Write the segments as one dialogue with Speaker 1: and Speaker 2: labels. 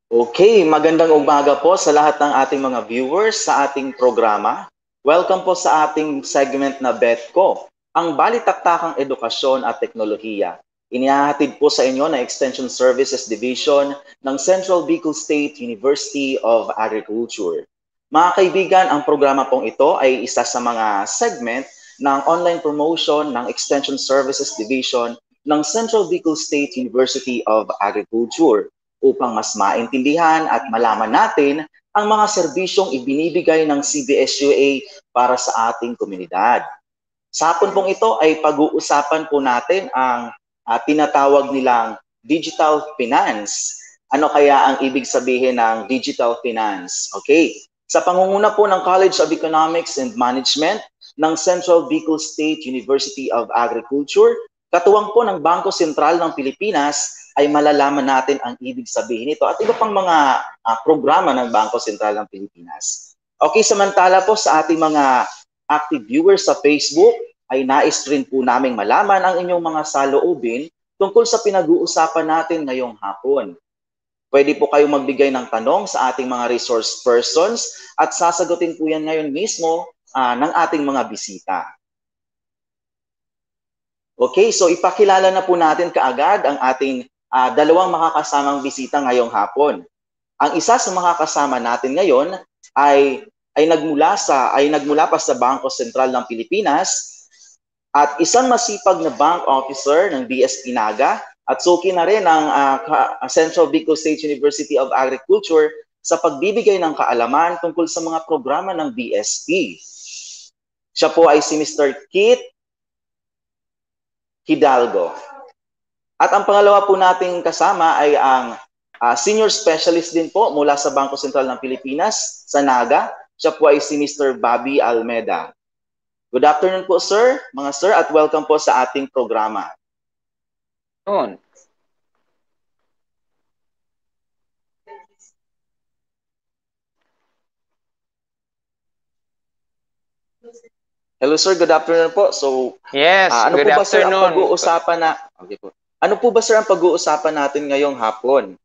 Speaker 1: Okay, magandang umaga po sa lahat ng ating mga viewers sa ating programa. Welcome po sa ating segment na Betko, ang balitaktakang edukasyon at teknolohiya. Inihahatid po sa inyo ng Extension Services Division ng Central Bicol State University of Agriculture. Mga kaibigan, ang programa pong ito ay isa sa mga segment ng online promotion ng Extension Services Division ng Central Bicol State University of Agriculture upang mas maintindihan at malaman natin ang mga serbisyong ibinibigay ng CBSUA para sa ating komunidad. Sa hapon pong ito ay pag-uusapan po natin ang tinatawag nilang digital finance. Ano kaya ang ibig sabihin ng digital finance? Okay. Sa pangunguna po ng College of Economics and Management ng Central Bicol State University of Agriculture, katuwang po ng Bangko Sentral ng Pilipinas, ay malalaman natin ang ibig sabihin nito at iba pang mga programa ng Bangko Sentral ng Pilipinas. Okay, samantala po sa ating mga active viewers sa Facebook, ay nais rin po naming malaman ang inyong mga saloobin tungkol sa pinag-uusapan natin ngayong hapon. Pwede po kayong magbigay ng tanong sa ating mga resource persons at sasagutin po yan ngayon mismo ng ating mga bisita. Okay, so ipakilala na po natin kaagad ang ating dalawang makakasamang bisita ngayong hapon. Ang isa sa makakasama natin ngayon ay nagmula pa sa Bangko Sentral ng Pilipinas at isang masipag na bank officer ng BSP Naga at suki na rin ng Central Bicol State University of Agriculture sa pagbibigay ng kaalaman tungkol sa mga programa ng BSP. Siya po ay si Mr. Kit Hidalgo. At ang pangalawa po nating kasama ay ang senior specialist din po mula sa Bangko Sentral ng Pilipinas sa Naga. Siya po ay si Mr. Bobby Almeda. Good afternoon po sir, mga sir, at welcome po sa ating programa.
Speaker 2: Noon.
Speaker 1: Hello sir, good afternoon po. So,
Speaker 2: yes,
Speaker 1: ano
Speaker 2: good
Speaker 1: po ba sir ang
Speaker 2: afternoon.
Speaker 1: pag-uusapan na Okay po. Ano po ba sir ang pag-uusapan natin ngayong hapon?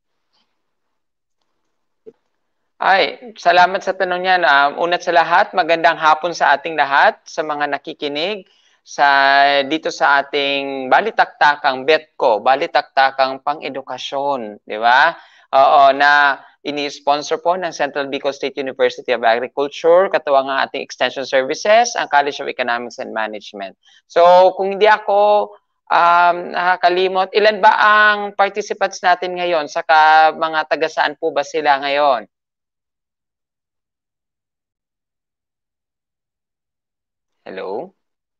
Speaker 2: Ay, salamat sa tanong niyan. Unat sa lahat, magandang hapon sa ating lahat, sa mga nakikinig dito sa ating balitaktakang Betko, balitaktakang pang-edukasyon, di ba? Oo, na ini-sponsor po ng Central Bicol State University of Agriculture, katuwang ang ating Extension Services, ang College of Economics and Management. So, kung hindi ako nakakalimot, ilan ba ang participants natin ngayon? Saka mga taga-saan po ba sila ngayon? Hello?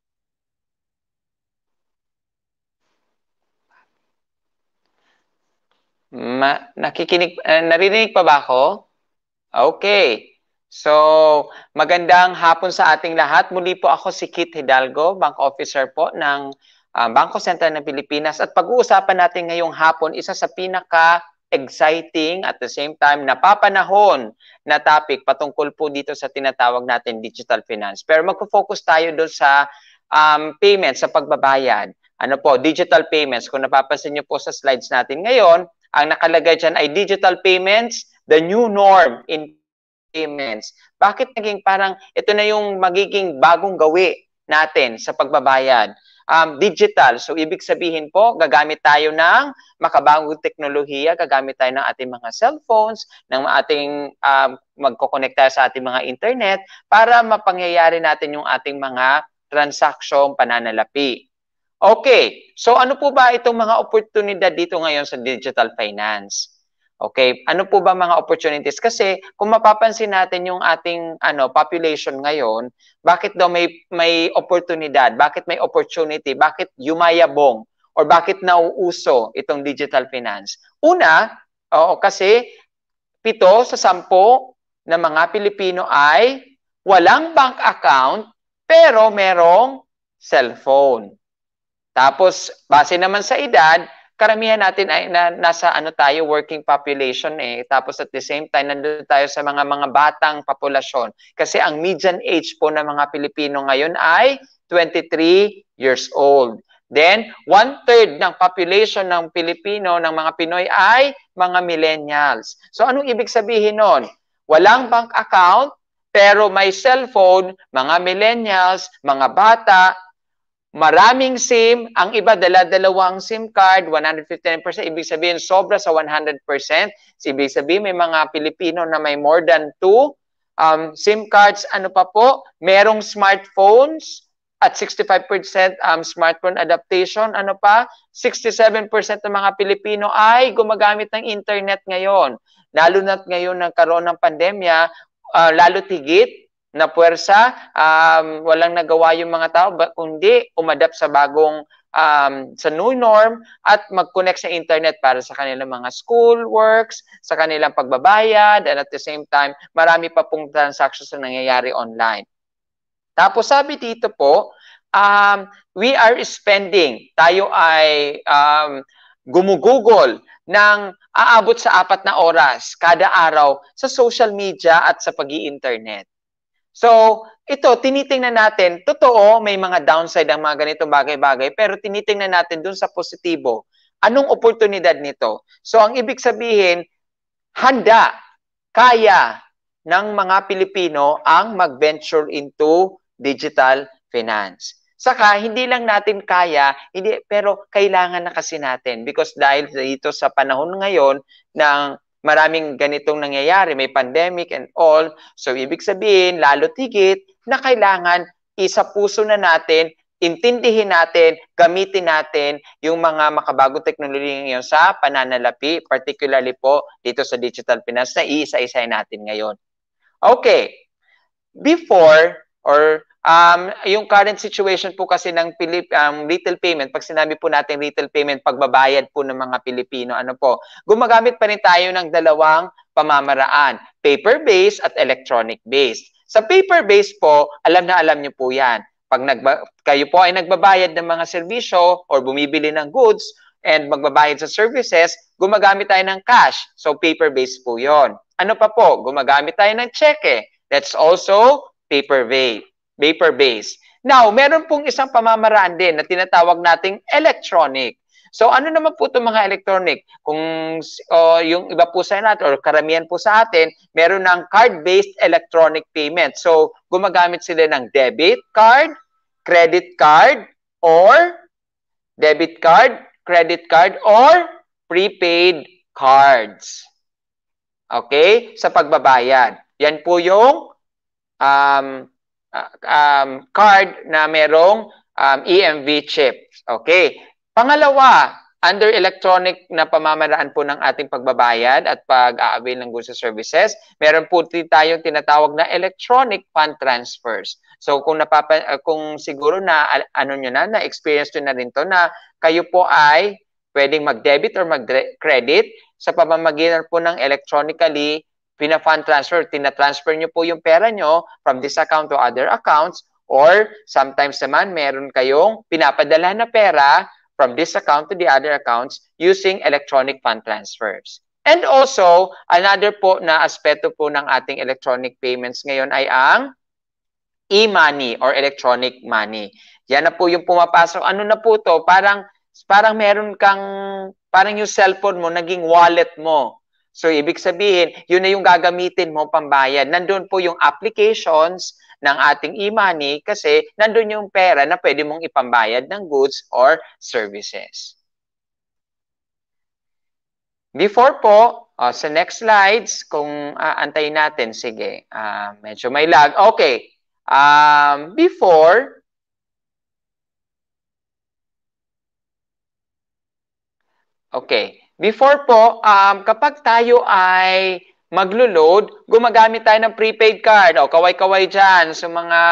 Speaker 2: Narinig pa ba ako? Okay. So, magandang hapon sa ating lahat. Muli po ako si Kit Hidalgo, Bank Officer po ng Bangko Sentral ng Pilipinas. At pag-uusapan natin ngayong hapon, isa sa pinaka-exciting at the same time napapanahon na topic patungkol po dito sa tinatawag natin digital finance. Pero magpo-focus tayo doon sa payments, sa pagbabayad. Ano po, digital payments. Kung napapansin niyo po sa slides natin ngayon, ang nakalagay dyan ay digital payments, the new norm in payments. Bakit naging parang ito na yung magiging bagong gawi natin sa pagbabayad? Digital. So, ibig sabihin po, gagamit tayo ng makabagong teknolohiya, gagamit tayo ng ating mga cellphones, ng ating magkoconnect tayo sa ating mga internet para mapangyayari natin yung ating mga transaksyon, pananalapi. Okay, so ano po ba itong mga oportunidad dito ngayon sa digital finance? Okay, ano po ba mga opportunities? Kasi kung mapapansin natin yung ating population ngayon, bakit daw may oportunidad? Bakit may opportunity? Bakit yumayabong? Or bakit nauuso itong digital finance? Una, kasi 7 sa 10 na mga Pilipino ay walang bank account pero merong cellphone. Tapos, base naman sa edad, karamihan natin ay nasa tayo, working population eh. Tapos at the same time, nandun tayo sa mga batang populasyon. Kasi ang median age po ng mga Pilipino ngayon ay 23 years old. Then, 1/3 ng population ng Pilipino, ng mga Pinoy ay mga millennials. So, anong ibig sabihin nun? Walang bank account, pero may cellphone, mga millennials, mga bata, maraming SIM, ang iba dala-dalawang SIM card, 159%, ibig sabihin sobra sa 100%. Ibig sabihin may mga Pilipino na may more than 2 SIM cards, ano pa po, merong smartphones, at 65% smartphone adaptation, ano pa, 67% ng mga Pilipino ay gumagamit ng internet ngayon. Lalo na't ngayon nagkaroon ng pandemya, lalo tigit na puwersa, walang nagawa yung mga tao, kundi umadapt sa bagong sa new norm at mag-connect sa internet para sa kanilang mga school works, sa kanilang pagbabayad, and at the same time, marami pa pong transactions na nangyayari online. Tapos sabi dito po, we are spending, tayo ay gumugugol ng aabot sa 4 na oras kada araw sa social media at sa pag-i-internet. So, ito, tinitingnan natin, totoo, may mga downside ang mga ganitong bagay-bagay, pero tinitingnan natin dun sa positibo. Anong oportunidad nito? So, ang ibig sabihin, handa, kaya ng mga Pilipino ang mag-venture into digital finance. Saka, hindi lang natin kaya, pero kailangan na kasi natin because dahil dito sa panahon ngayon ng maraming ganitong nangyayari, may pandemic and all, so ibig sabihin, lalo tigit na kailangan isa puso na natin, intindihin natin, gamitin natin yung mga makabagong teknolohiya ngayon sa pananalapi, particularly po dito sa digital finance na iisa-isay natin ngayon. Okay, before or yung current situation po kasi ng retail payment, pag sinabi po natin retail payment, pagbabayad po ng mga Pilipino, ano po, gumagamit pa rin tayo ng dalawang pamamaraan, paper-based at electronic-based. Sa paper-based po, alam na alam nyo po yan. Pag kayo po ay nagbabayad ng mga serbisyo or bumibili ng goods and magbabayad sa services, gumagamit tayo ng cash. So, paper-based po yon. Ano pa po? Gumagamit tayo ng cheque. That's also paper-based. Now, meron pong isang pamamaraan din na tinatawag nating electronic. So, ano naman po itong mga electronic? Kung yung iba po sa natin or karamihan po sa atin, meron ng card-based electronic payment. So, gumagamit sila ng debit card, credit card, or prepaid cards. Okay? Sa pagbabayad. Yan po yung card na merong EMV chip. Okay. Pangalawa, under electronic na pamamaraan po ng ating pagbabayad at pag-a-avail ng goods and services, meron po tayong tinatawag na electronic fund transfers. So kung siguro na na-experience nyo na rin to na kayo po ay pwedeng mag-debit or mag-credit sa pamamagitan po ng electronically pina-fund transfer, tina-transfer nyo po yung pera nyo from this account to other accounts, or sometimes naman meron kayong pinapadala na pera from this account to the other accounts using electronic fund transfers. And also, another po na aspeto po ng ating electronic payments ngayon ay ang e-money or electronic money. Yan na po yung pumapasok. Ano na po to? Parang parang yung cellphone mo, naging wallet mo. So, ibig sabihin, yun na yung gagamitin mo pambayad. Nandun po yung applications ng ating e-money kasi nandun yung pera na pwede mong ipambayad ng goods or services. Before po, sa next slides, kung antayin natin, sige, medyo may lag. Okay, before po, kapag tayo ay maglo-load, gumagamit tayo ng prepaid card. O, kaway-kaway dyan sa mga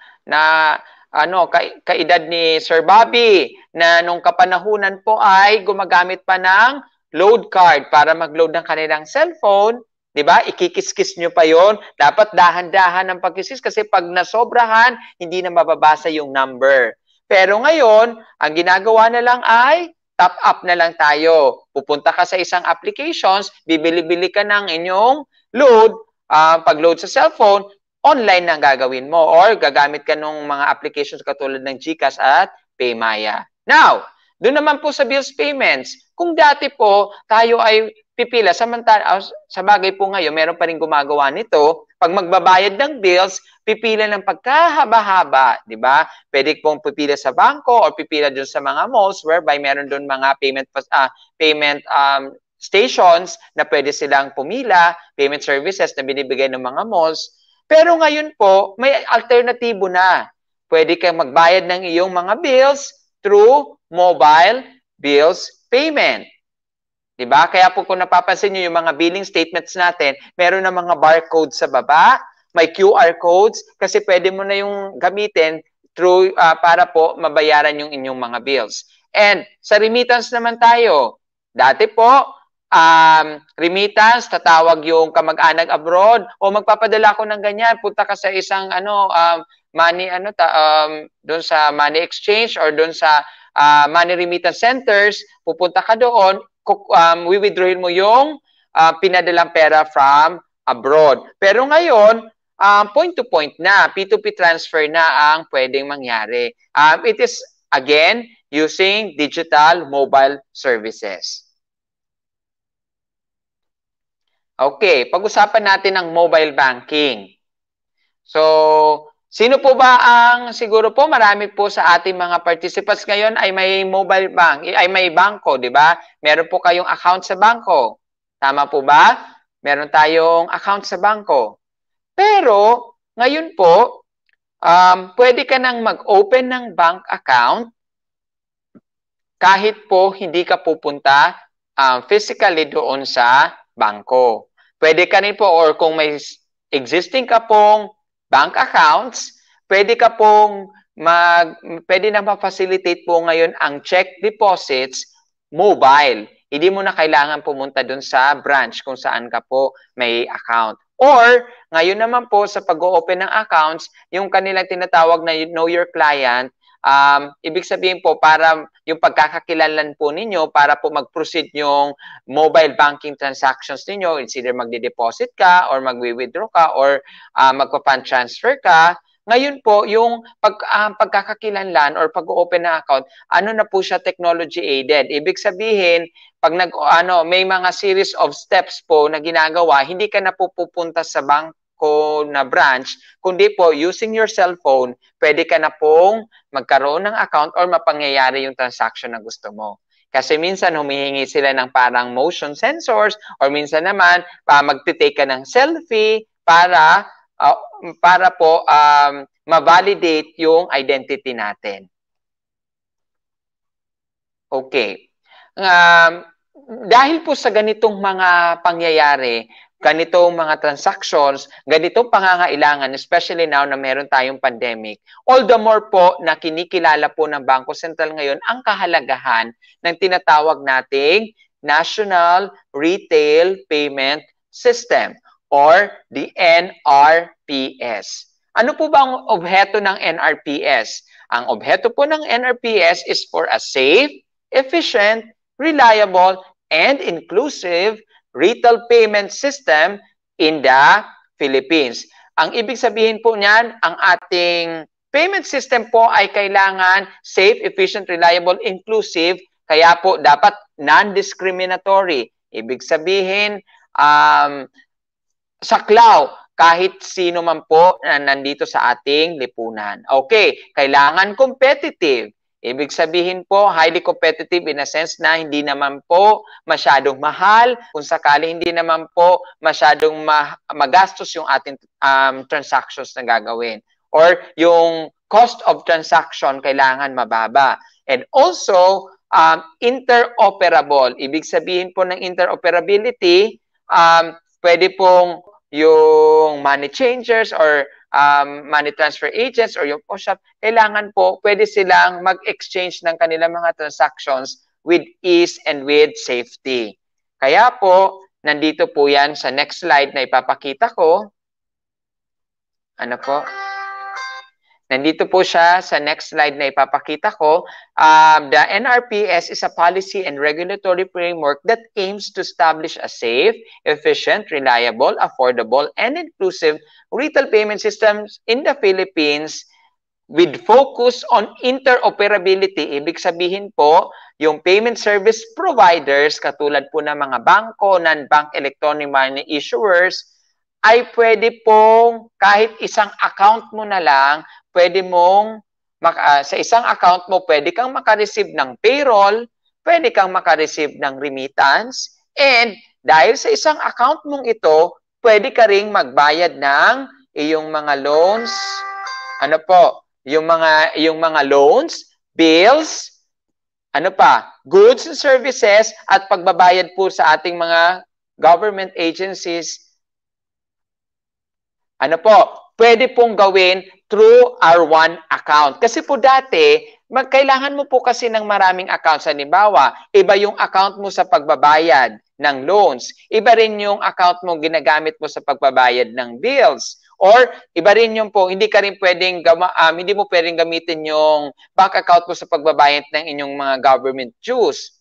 Speaker 2: kaedad ni Sir Bobby na nung kapanahunan po ay gumagamit pa ng load card para mag-load ng kanilang cellphone. Diba? Ikikis-kis nyo pa yon. Dapat dahan-dahan ang pagkikis kasi pag nasobrahan, hindi na mababasa yung number. Pero ngayon, ang ginagawa na lang ay top up na lang tayo. Pupunta ka sa isang applications, bibili-bili ka ng inyong load, pag-load sa cellphone, online na gagawin mo or gagamit ka ng mga applications katulad ng GCash at Paymaya. Now, doon naman po sa bills payments, kung dati po tayo ay pipila, sa bagay po ngayon, meron pa rin gumagawa nito, pag magbabayad ng bills, pipila ng pagkahaba-haba, di ba? Pwede pong pipila sa bangko or pipila doon sa mga malls whereby meron doon mga payment stations na pwede silang pumila, payment services na binibigay ng mga malls. Pero ngayon po, may alternatibo na. Pwede kang magbayad ng iyong mga bills through mobile bills payment. Diba? Kaya po kung napapansin nyo yung mga billing statements natin, meron na mga barcode sa baba, may QR codes, kasi pwede mo na yung gamitin through, para po mabayaran yung inyong mga bills. And sa remittance naman tayo, dati po, remittance, tatawag yung kamag-anak abroad, o magpapadala ko ng ganyan, punta ka sa isang money, doon sa money exchange or doon sa money remittance centers, pupunta ka doon, withdrawin mo yung pinadalang pera from abroad. Pero ngayon, point-to-point na, P2P transfer na ang pwedeng mangyari. It is, again, using digital mobile services. Okay, pag-usapan natin ang mobile banking. So, sino po ba siguro po marami po sa ating mga participants ngayon ay may mobile bank, ay may bangko, di ba? Meron po kayong account sa bangko. Tama po ba? Meron tayong account sa bangko. Pero, ngayon po, pwede ka nang mag-open ng bank account kahit po hindi ka pupunta physically doon sa bangko. Pwede ka rin po, or kung may existing ka pong bank accounts, pwede na ma-facilitate po ngayon ang check deposits mobile. Hindi mo na kailangan pumunta dun sa branch kung saan ka po may account. Or, ngayon naman po sa pag-open ng accounts, yung kanilang tinatawag na Know Your Client, ibig sabihin po para yung pagkakakilanlan po ninyo para po mag-proceed yung mobile banking transactions ninyo, it's either magde-deposit ka or magwi-withdraw ka or magpa-fund transfer ka. Ngayon po, yung pagkakakilanlan or pag-open ng account, ano na po siya, technology aided. Ibig sabihin, pag may mga series of steps po na ginagawa, hindi ka na po pupunta sa bangko na branch, kundi po using your cellphone, pwede ka na pong magkaroon ng account or mapangyayari yung transaction na gusto mo. Kasi minsan humihingi sila ng parang motion sensors or minsan naman magtitake ka ng selfie para po ma-validate yung identity natin. Okay. Dahil po sa ganitong mga pangyayari, ganitong mga transactions, ganitong pangangailangan, especially now na meron tayong pandemic, all the more po na kinikilala po ng Bangko Sentral ngayon ang kahalagahan ng tinatawag nating National Retail Payment System or the NRPS. Ano po ba ang obheto ng NRPS? Ang obheto po ng NRPS is for a safe, efficient, reliable, and inclusive retail payment system in the Philippines. Ang ibig sabihin po niyan, ang ating payment system po ay kailangan safe, efficient, reliable, inclusive, kaya po dapat non-discriminatory. Ibig sabihin, saklaw kahit sino man po na nandito sa ating lipunan. Okay, kailangan competitive. Ibig sabihin po, highly competitive in a sense na hindi naman po masyadong mahal, kung sakali hindi naman po masyadong magastos yung ating transactions na gagawin. Or yung cost of transaction kailangan mababa. And also, interoperable. Ibig sabihin po ng interoperability, pwede pong yung money changers or money transfer agents or yung POS shop, kailangan po pwede silang mag-exchange ng kanilang mga transactions with ease and with safety. Kaya po, nandito po yan sa next slide na ipapakita ko. Ano po? Nandito po siya sa next slide na ipapakita ko. The NRPS is a policy and regulatory framework that aims to establish a safe, efficient, reliable, affordable, and inclusive retail payment systems in the Philippines with focus on interoperability. Ibig sabihin po, yung payment service providers, katulad po ng mga bangko, non-bank electronic money issuers, ay pwede pong kahit isang account mo na lang, pwede mong, sa isang account mo, pwede kang makareceive ng payroll, pwede kang makareceive ng remittance, and dahil sa isang account mong ito, pwede ka ring magbayad ng iyong mga loans, ano po, yung mga loans, bills, ano pa, goods and services, at pagbabayad po sa ating mga government agencies, ano po, pwede pong gawin through our one account. Kasi po dati, kailangan mo po kasi ng maraming accounts. Halimbawa, iba yung account mo sa pagbabayad ng loans. Iba rin yung account mo ginagamit mo sa pagbabayad ng bills. Or iba rin yung po, hindi hindi mo pwedeng gamitin yung bank account mo sa pagbabayad ng inyong mga government dues.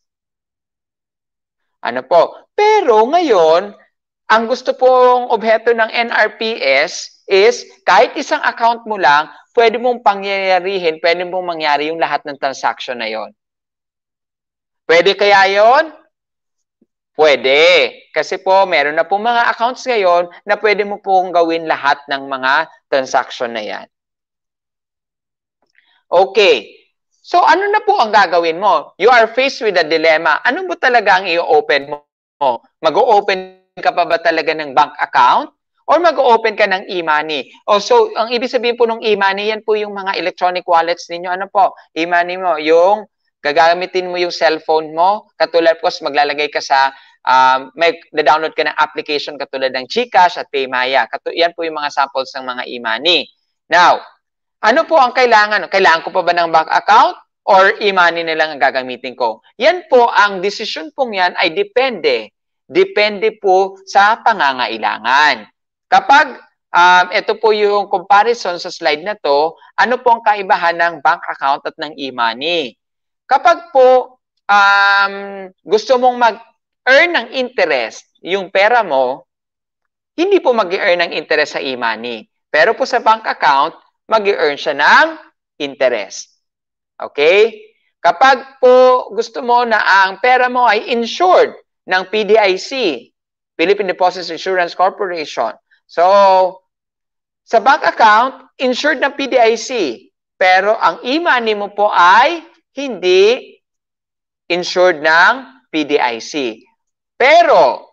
Speaker 2: Ano po? Pero ngayon, ang gusto pong obheto ng NRPS is kahit isang account mo lang, pwede mong pangyayarihin, pwede mong mangyari yung lahat ng transaction na yon. Pwede kaya yon? Pwede. Kasi po, meron na po mga accounts ngayon na pwede mo pong gawin lahat ng mga transaction na yan. Okay. So, ano na po ang gagawin mo? You are faced with a dilemma. Ano mo talaga ang i-open mo? Mag-o-open ka pa ba talaga ng bank account? Or mag-o-open ka ng e-money? So, ang ibig sabihin po ng e-money, yan po yung mga electronic wallets ninyo. Ano po? E-money mo, yung gagamitin mo yung cellphone mo. Katulad po, maglalagay ka sa, may download ka ng application katulad ng GCash at Paymaya. Yan po yung mga samples ng mga e-money. Now, ano po ang kailangan? Kailangan ko pa ba ng bank account or e-money na lang ang gagamitin ko? Yan po, ang desisyon pong yan ay depende. Depende po sa pangangailangan. Kapag ito po yung comparison sa slide na to, ano po ang kaibahan ng bank account at ng e-money? Kapag po gusto mong mag-earn ng interest yung pera mo, hindi po mag-earn ng interest sa e-money. Pero po sa bank account, mag-earn siya ng interest. Okay? Kapag po gusto mo na ang pera mo ay insured ng PDIC, Philippine Deposit Insurance Corporation. So, sa bank account, insured ng PDIC. Pero ang e-money mo po ay hindi insured ng PDIC. Pero,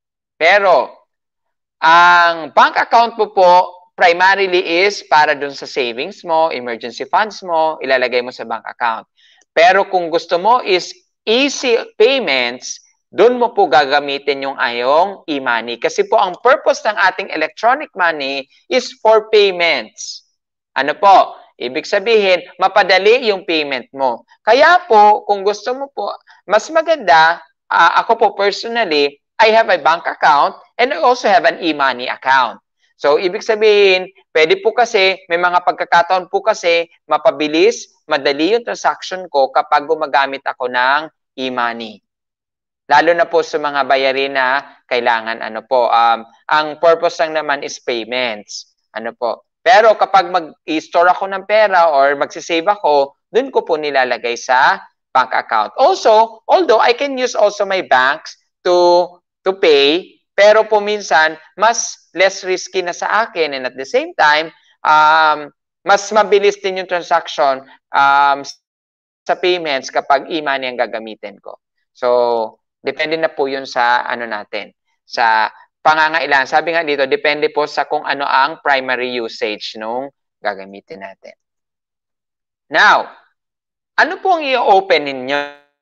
Speaker 2: ang bank account mo po primarily is para dun sa savings mo, emergency funds mo, ilalagay mo sa bank account. Pero kung gusto mo is easy payments, dun mo po gagamitin yung ayong e-money. Kasi po ang purpose ng ating electronic money is for payments. Ano po? Ibig sabihin, mapadali yung payment mo. Kaya po, kung gusto mo po, mas maganda, ako po personally, I have a bank account and I also have an e-money account. So, ibig sabihin, pwede po kasi, may mga pagkakataon po kasi, mapabilis, madali yung transaction ko kapag gumagamit ako ng e-money. Lalo na po sa mga bayarin na kailangan, ang purpose lang naman is payments. Pero kapag mag-i-store ako ng pera or magsisave ako, dun ko po nilalagay sa bank account. Also, although I can use also my banks to pay, pero po minsan, mas less risky na sa akin, and at the same time, mas mabilis din yung transaction sa payments kapag e-money ang gagamitin ko. So, depende na po yun sa sa pangangailangan. Sabi nga dito, depende po sa kung ano ang primary usage nung gagamitin natin. Now, ano po ang i-open ninyo?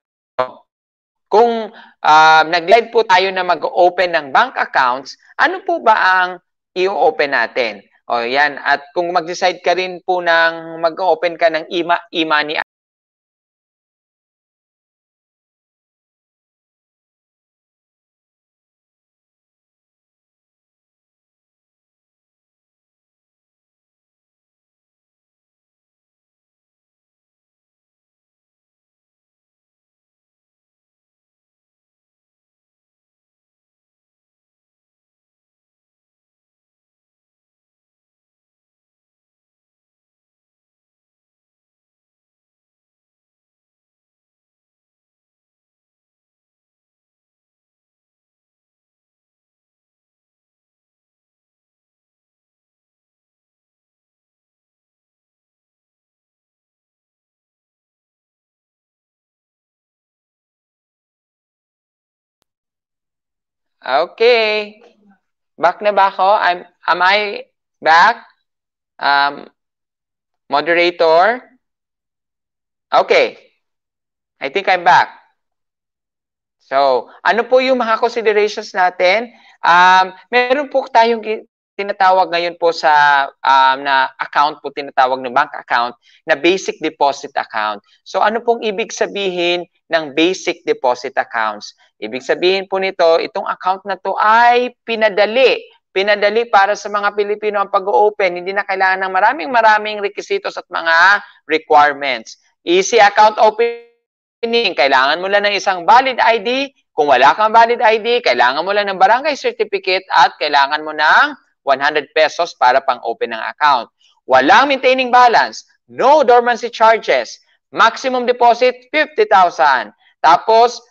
Speaker 2: Kung nag-decide po tayo na mag-open ng bank accounts, ano po ba ang i-open natin? O yan, at kung mag-decide ka rin po ng mag-open ka ng e-money Okay. Back na ba ako? Am I back? Moderator? Okay. I think I'm back. So, ano po yung mga considerations natin? Meron po tayong tinatawag ngayon po sa na account po, tinatawag ng bank account na basic deposit account. So ano pong ibig sabihin ng basic deposit accounts? Ibig sabihin po nito, itong account na to ay pinadali para sa mga Pilipino ang pag-open. Hindi na kailangan ng maraming requisitos at mga requirements. Easy account opening, kailangan mo lang ng isang valid ID. Kung wala kang valid ID, kailangan mo lang ng barangay certificate at kailangan mo ng 100 pesos para pang-open ng account. Walang maintaining balance, no dormancy charges, maximum deposit 50,000. Tapos,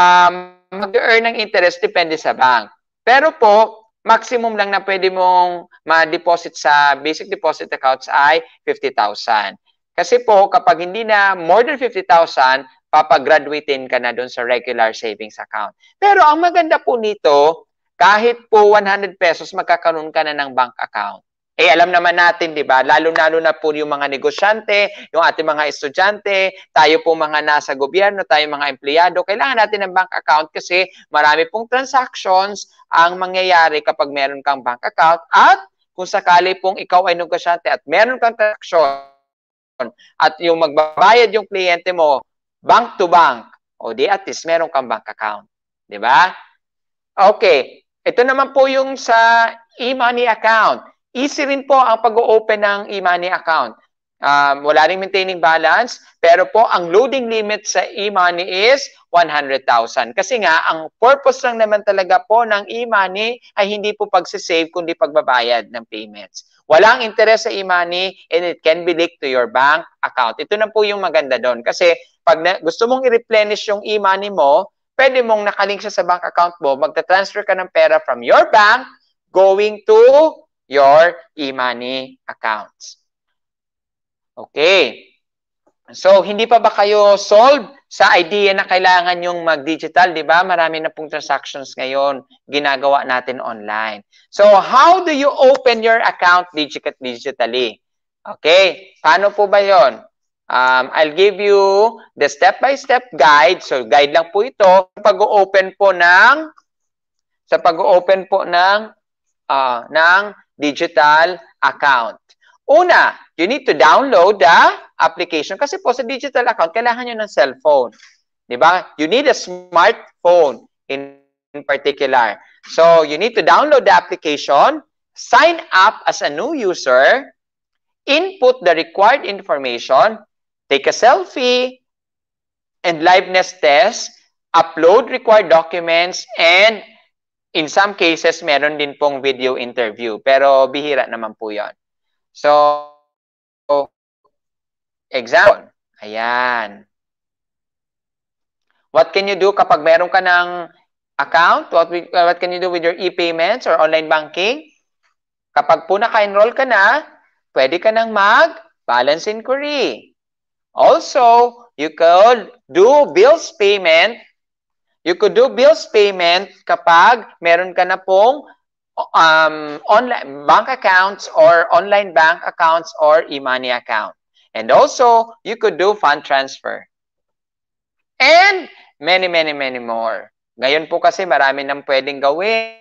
Speaker 2: mag-earn ng interest depende sa bank. Pero po, maximum lang na pwede mong ma-deposit sa basic deposit accounts ay 50,000. Kasi po, kapag hindi na more than 50,000, papagraduatein ka na doon sa regular savings account. Pero ang maganda po nito, kahit po 100 pesos, magkakaroon ka na ng bank account. Eh, alam naman natin, di ba? Lalo-lalo na po yung mga negosyante, yung ating mga estudyante, tayo po mga nasa gobyerno, tayo mga empleyado, kailangan natin ng bank account kasi marami pong transactions ang mangyayari kapag meron kang bank account at kung sakali pong ikaw ay negosyante at meron kang transaction at yung magbabayad yung kliyente mo, bank to bank, o di at least meron kang bank account. Di ba? Okay. Ito naman po yung sa e-money account. Easy rin po ang pag-open ng e-money account. Wala ring maintaining balance, pero po ang loading limit sa e-money is 100,000. Kasi nga, ang purpose lang naman talaga po ng e-money ay hindi po pagsisave, kundi pagbabayad ng payments. Walang interest sa e-money and it can be linked to your bank account. Ito na po yung maganda doon. Kasi pag gusto mong i-replenish yung e-money mo, pwede mong nakalink siya sa bank account mo, magta-transfer ka ng pera from your bank going to your e-money accounts. Okay. So, hindi pa ba kayo solved sa idea na kailangan yung mag-digital, di ba? Marami na pong transactions ngayon ginagawa natin online. So, how do you open your account digitally? Okay. Paano po ba yon? I'll give you the step-by-step guide. So, guide lang po ito. Pag-open po ng digital account. Una, you need to download the application. Kasi po sa digital account, kailangan nyo ng cellphone. Diba? You need a smartphone in particular. So, you need to download the application, sign up as a new user, input the required information, take a selfie, and liveness test, upload required documents, and in some cases, meron din pong video interview. Pero bihira naman po yon. So, example. Ayan. What can you do kapag meron ka ng account? What can you do with your e-payments or online banking? Kapag po naka-enroll ka na, pwede ka nang mag-balance inquiry. Also, you could do bills payment. You could do bills payment kapag meron ka na pong online bank accounts or online bank accounts or e-money account. And also, you could do fund transfer. And many more. Ngayon po kasi marami nang pwedeng gawin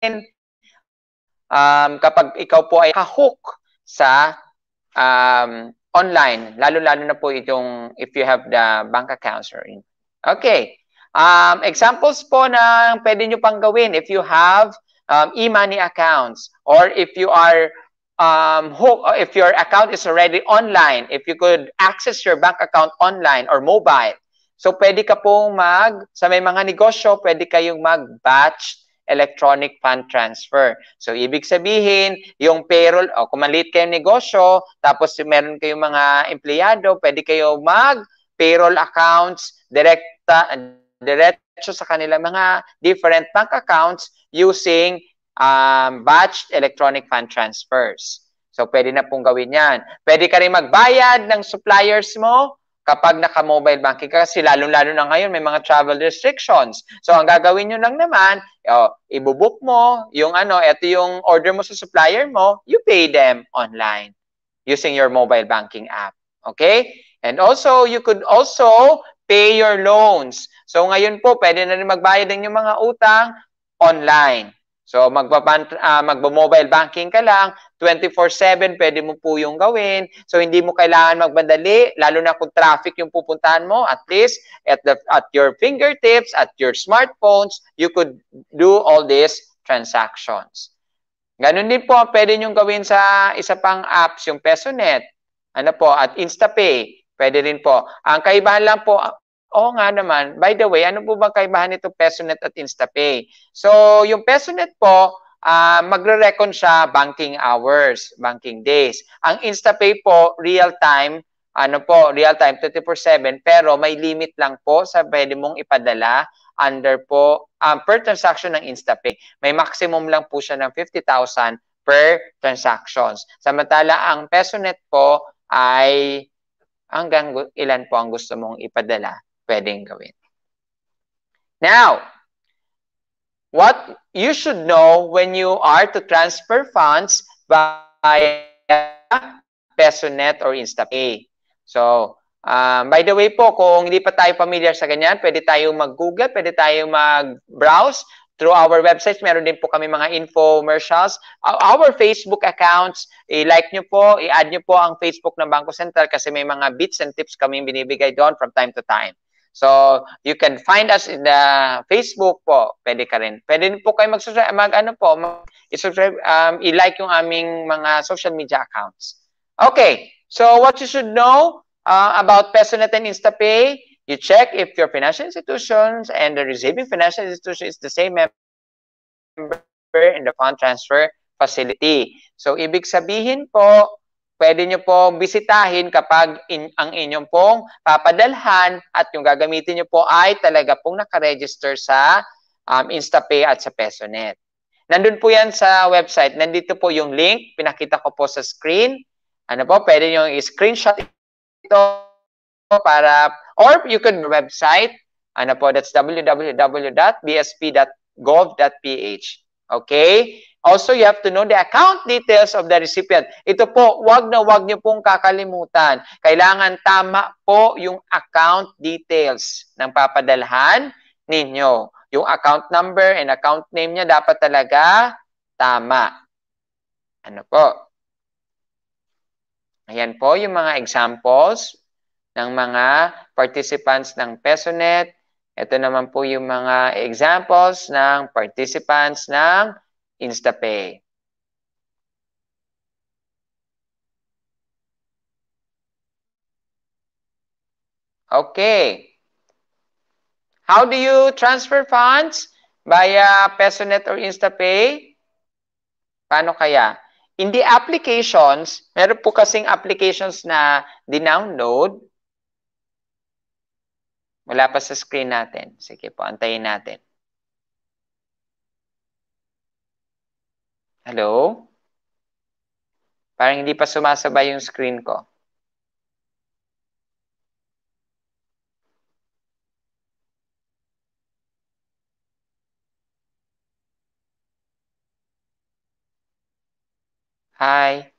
Speaker 2: kapag ikaw po ay kahook sa online, lalo-lalo na po itong if you have the bank accounts. Okay. Examples po na pwede nyo pang gawin if you have e-money accounts or if you are if your account is already online, if you could access your bank account online or mobile. So pwede ka pong sa may mga negosyo, pwede kayong mag-batch electronic fund transfer. So, ibig sabihin, yung payroll, kung maliit kayong negosyo, tapos meron kayong mga empleyado, pwede kayo mag-payroll accounts, diretso sa kanilang mga different bank accounts using batched electronic fund transfers. So, pwede na pong gawin yan. Pwede ka rin magbayad ng suppliers mo kapag naka-mobile banking ka, kasi lalo-lalo na ngayon may mga travel restrictions. So ang gagawin nyo lang naman, ibubook mo yung ito yung order mo sa supplier mo, you pay them online using your mobile banking app. Okay? And also, you could also pay your loans. So ngayon po, pwede na rin magbayad ng yung mga utang online. So magbo-mobile banking ka lang, 24/7 pwede mo po yung gawin. So hindi mo kailangan magbadali, lalo na kung traffic yung pupuntahan mo, at least at your fingertips, at your smartphones, you could do all these transactions. Ganun din po, pwede nyo gawin sa isa pang apps, yung PesoNet, at InstaPay, pwede rin po. Ang kaibahan lang po, nga naman, by the way, ano po bang kaibahan nito PesoNet at InstaPay? So, yung PesoNet po, magre-reckon siya banking hours, banking days. Ang InstaPay po, real-time, real-time 24/7, pero may limit lang po sa pwede mong ipadala under po, per transaction ng InstaPay. May maximum lang po siya ng 50,000 per transactions. Samantala, ang PesoNet po ay hanggang ilan po ang gusto mong ipadala, pwedeng gawin. Now, what you should know when you are to transfer funds via PesoNet or InstaPay. So, by the way po, kung hindi pa tayo familiar sa ganyan, pwede tayo mag-Google, pwede tayo mag-browse through our website. Meron din po kami mga infomercials. Our Facebook accounts, i-like nyo po, i-add nyo po ang Facebook ng Bangko Sentral kasi may mga bits and tips kami binibigay doon from time to time. So, you can find us in the Facebook po. Pwede ka rin. Pwede din po kayo mag-subscribe, i-subscribe, i-like yung aming mga social media accounts. Okay, so what you should know about PesoNet and InstaPay, you check if your financial institutions and the receiving financial institution is the same member in the fund transfer facility. So, ibig sabihin po, pwede nyo po bisitahin kapag ang inyong pong papadalhan at yung gagamitin nyo po ay talaga pong nakaregister sa InstaPay at sa PesoNet. Nandun po yan sa website. Nandito po yung link. Pinakita ko po sa screen. Pwede nyo i-screenshot ito para, or you could website, that's www.bsp.gov.ph. Okay? Also, you have to know the account details of the recipient. Ito po, wag nyo pong kakalimutan. Kailangan tama po yung account details ng papadalhan ninyo. Yung account number and account name niya dapat talaga tama. Ayan po yung mga examples ng mga participants ng PesoNet. Ito naman po yung mga examples ng participants ng InstaPay. Okay. How do you transfer funds via PesoNet or InstaPay? Paano kaya? In the applications, meron po kasing applications na dinownload. Wala pa sa screen natin. Sige po, antayin natin. Hello? Parang hindi pa sumasabay yung screen ko. Hi.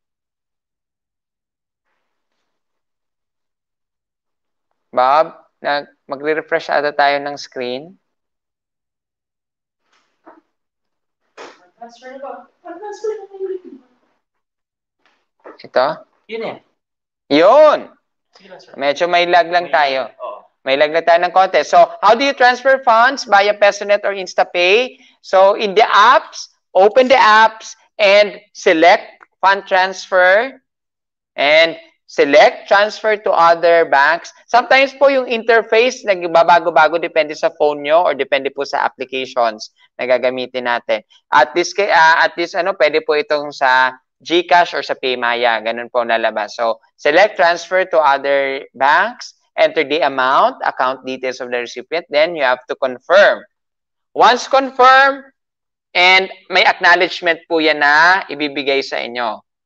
Speaker 2: Bob, magre-refresh ata tayo ng screen. Ito?
Speaker 3: Yun yan.
Speaker 2: Yun! Medyo may lag lang tayo. May lag lang tayo ng konti. So, how do you transfer funds via PesoNet or InstaPay? So, in the apps, open the apps and select fund transfer and select transfer to other banks. Sometimes po yung interface nagbabago-bago depende sa phone nyo or depende po sa applications na gagamitin natin. At least pwede po itong sa GCash or sa Paymaya. Ganun po nalabas. So, select transfer to other banks, enter the amount, account details of the recipient, then you have to confirm. Once confirmed, and may acknowledgement po yan na ibibigay sa inyo.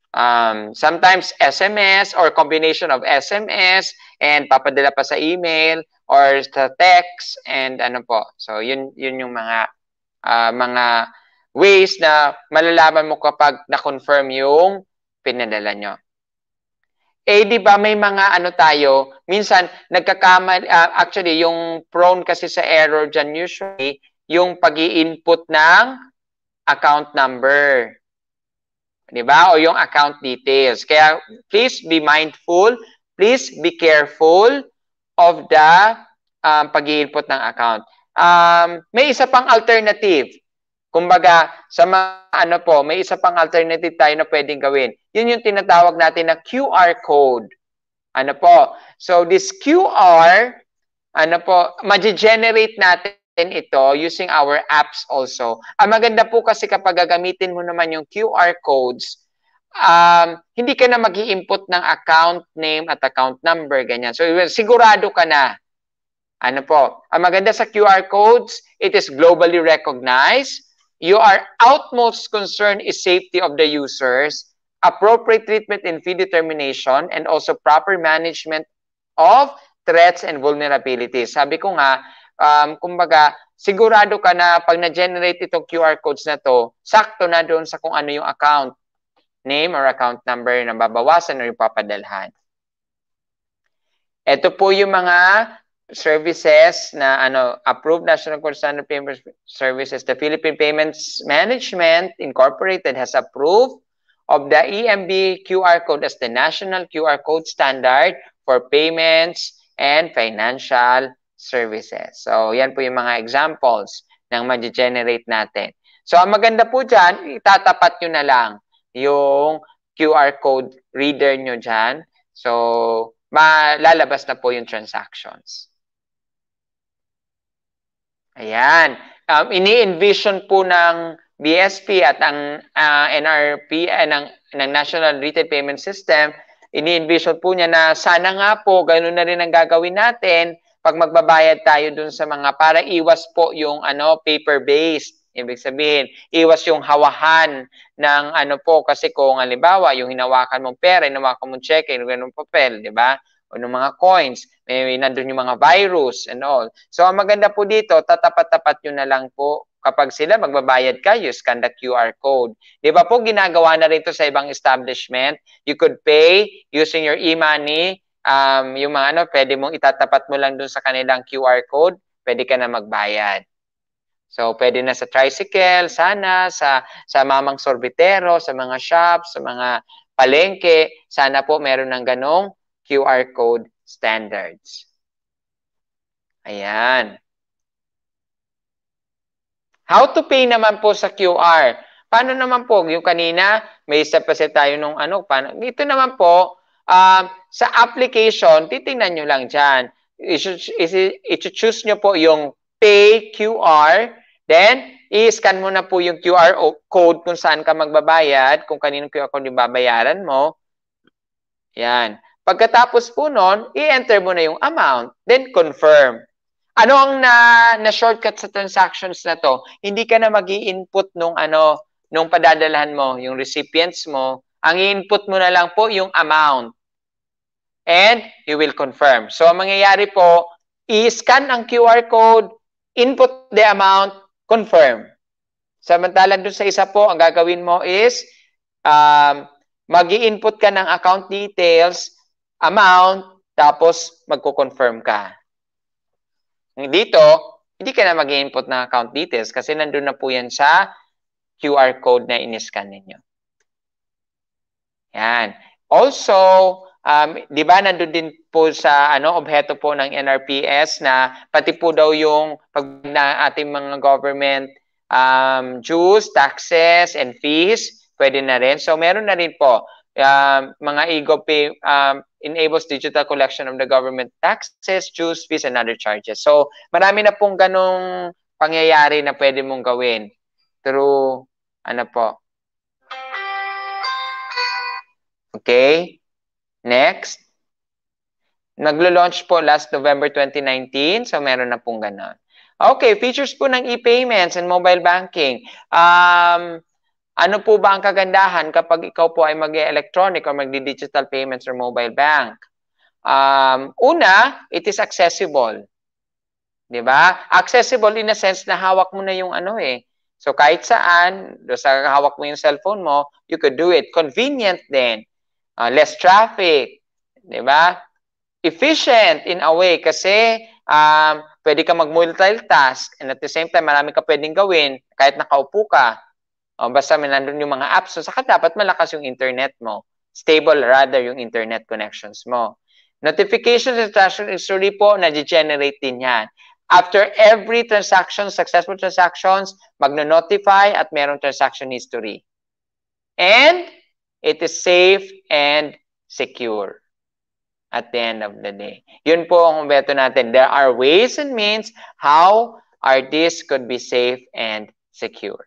Speaker 2: sometimes SMS or combination of SMS and papadala pa sa email or sa text and ano po. So yun yung mga ways na malalaman mo kapag na-confirm yung pinadala nyo. Eh, di ba may mga ano tayo, minsan nagkakamali, actually yung prone kasi sa error dyan usually, yung pag-i-input ng account number. Di ba? O yung account details. Kaya please be mindful, please be careful of the pag-i-input ng account. May isa pang alternative. Kumbaga, sa mga ano po, may isa pang alternative tayo na pwedeng gawin. Yun yung tinatawag natin na QR code. Ano po? So this QR, ano po, ma-generate natin ito using our apps also. Ang maganda po kasi kapag gagamitin mo naman yung QR codes, hindi ka na mag-i-input ng account name at account number, ganyan. So sigurado ka na. Ano po? Ang maganda sa QR codes, it is globally recognized. Your utmost concern is safety of the users, appropriate treatment and fee determination, and also proper management of threats and vulnerabilities. Sabi ko nga, kumbaga, sigurado ka na pag na-generate itong QR codes na to, sakto na doon sa kung ano yung account name or account number na babawasan o yung papadalhan. Ito po yung mga services na approved National Code Standard Payment Services. The Philippine Payments Management Incorporated has approved of the EMB QR code as the national QR code standard for payments and financial services. So, yan po yung mga examples ng ma-generate natin. So, ang maganda po dyan, itatapat nyo na lang yung QR code reader nyo dyan. So, malalabas na po yung transactions. Ayan. Ini-envision po ng BSP at ang NRP, ng National Retail Payment System, ini-envision po niya na sana nga po, ganoon na rin ang gagawin natin pag magbabayad tayo dun sa mga, para iwas po yung paper-based. Ibig sabihin, iwas yung hawahan ng kasi kung halimbawa, yung hinawakan mong pera, hinawakan mong cheque, ganun papel, di ba? O ng mga coins, may nandun yung mga virus and all. So, ang maganda po dito, tatapat-tapat nyo na lang po kapag sila magbabayad ka, you scan the QR code. Di ba po, ginagawa na rin ito sa ibang establishment. You could pay using your e-money. Yung mga pwede mong itatapat mo lang dun sa kanilang QR code, pwede ka na magbayad. So, pwede na sa tricycle, sana, sa mamang sorbitero, sa mga shops, sa mga palengke, sana po meron ng ganong QR code standards. Ayan. How to pay naman po sa QR? Paano naman po? Yung kanina, may isa pa tayo nung paano? Dito naman po, sa application, titingnan nyo lang dyan. I-choose nyo po yung Pay QR. Then, i-scan mo na po yung QR code kung saan ka magbabayad, kung kaninong QR code yung babayaran mo. Yan. Pagkatapos po nun, i-enter mo na yung amount, then confirm. Ano ang na-shortcut sa transactions na to? Hindi ka na mag-i-input nung padadalhan mo, yung recipients mo. Ang i-input mo na lang po yung amount. And you will confirm. So, ang mangyayari po, i-scan ang QR code, input the amount, confirm. Samantalang dun sa isa po, ang gagawin mo is, mag-i-input ka ng account details, amount, tapos magko-confirm ka. Dito, hindi ka na mag-i-input ng account details kasi nandun na po yan sa QR code na in-scan ninyo. Yan. Also, di ba nandun din po sa obheto po ng NRPS na pati po daw yung na ating mga government dues, taxes, and fees, pwede na rin. So, meron na rin po mga e-GovPay enables digital collection of the government taxes, dues, fees, and other charges. So, marami na pong ganong pangyayari na pwede mong gawin through, Okay? Next. Naglo-launch po last November 2019. So, meron na pong ganon. Okay, features po ng e-payments and mobile banking. Ano po ba ang kagandahan kapag ikaw po ay mag-electronic or mag-digital payments or mobile bank? Una, it is accessible. 'Di ba? Accessible in a sense na hawak mo na yung ano eh. So kahit saan, sa hawak mo yung cellphone mo, you could do it. Convenient din. Less traffic. 'Di ba? Efficient in a way kasi pwede ka mag-multitask and at the same time marami ka pwedeng gawin kahit nakaupo ka. Basta may nandun yung mga apps, so saka dapat malakas yung internet mo. Stable rather yung internet connections mo. Notifications and transaction history po, na-generate din yan. After every transaction, successful transactions, magno-notify at merong transaction history. And it is safe and secure at the end of the day. Yun po ang beto natin. There are ways and means how our this could be safe and secure.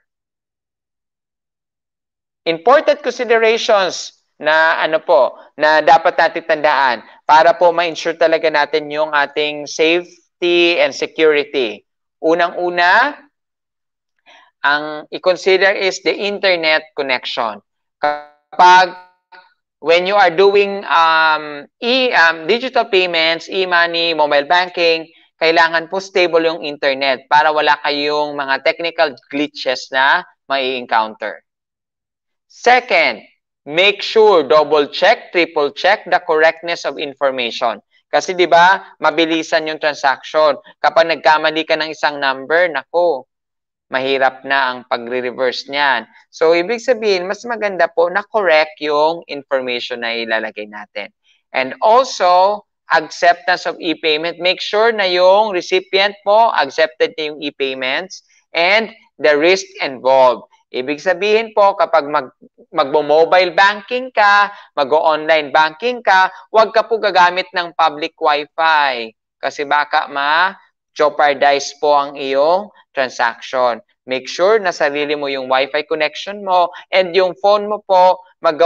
Speaker 2: Important considerations na na dapat natin tandaan para po ma-ensure talaga natin yung ating safety and security. Unang-una, ang i-consider is the internet connection. Kapag when you are doing digital payments, e-money, mobile banking, kailangan po stable yung internet para wala kayong mga technical glitches na mai-encounter. Second, make sure, double check, triple check the correctness of information. Kasi 'di ba, mabilisan yung transaction. Kapag nagkamali ka ng isang number, nako, mahirap na ang pagre-reverse niyan. So, ibig sabihin, mas maganda po na correct yung information na ilalagay natin. And also, acceptance of e-payment. Make sure na yung recipient po accepted na yung e-payments and the risk involved. Ibig sabihin po, kapag mag-mobile banking ka, mag-online banking ka, huwag ka po gagamit ng public wifi. Kasi baka jeopardize po ang iyong transaction. Make sure na sarili mo yung wifi connection mo and yung phone mo po,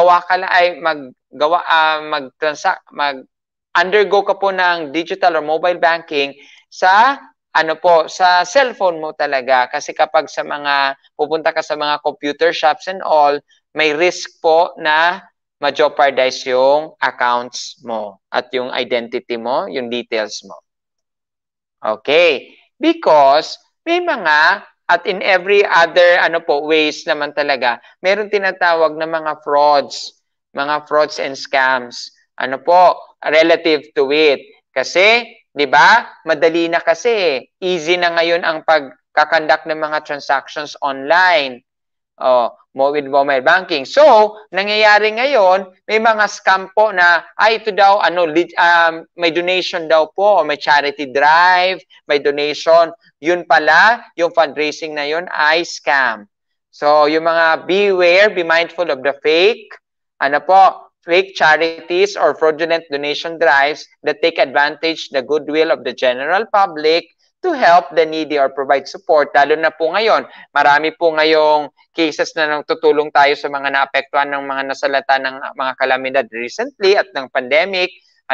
Speaker 2: undergo ka po ng digital or mobile banking sa sa cellphone mo talaga. Kasi kapag pupunta ka sa mga computer shops and all, may risk po na ma-jeopardize yung accounts mo at yung identity mo, yung details mo. Okay. Because may at in every other ways naman talaga, meron tinatawag na mga frauds and scams. Relative to it. Kasi 'di ba? Madali na kasi. Easy na ngayon ang pagkakandak ng mga transactions online. With mobile banking. So, nangyayari ngayon, may mga scam po na, ito daw, may donation daw po, o may charity drive, may donation. Yun pala, yung fundraising na yun ay scam. So, yung mga beware, be mindful of the fake charities or fraudulent donation drives that take advantage the goodwill of the general public to help the needy or provide support. Lalo na po ngayon, marami po ngayong cases na tutulong tayo sa mga naapektuhan ng mga nasalata ng mga kalamidad recently at ng pandemic.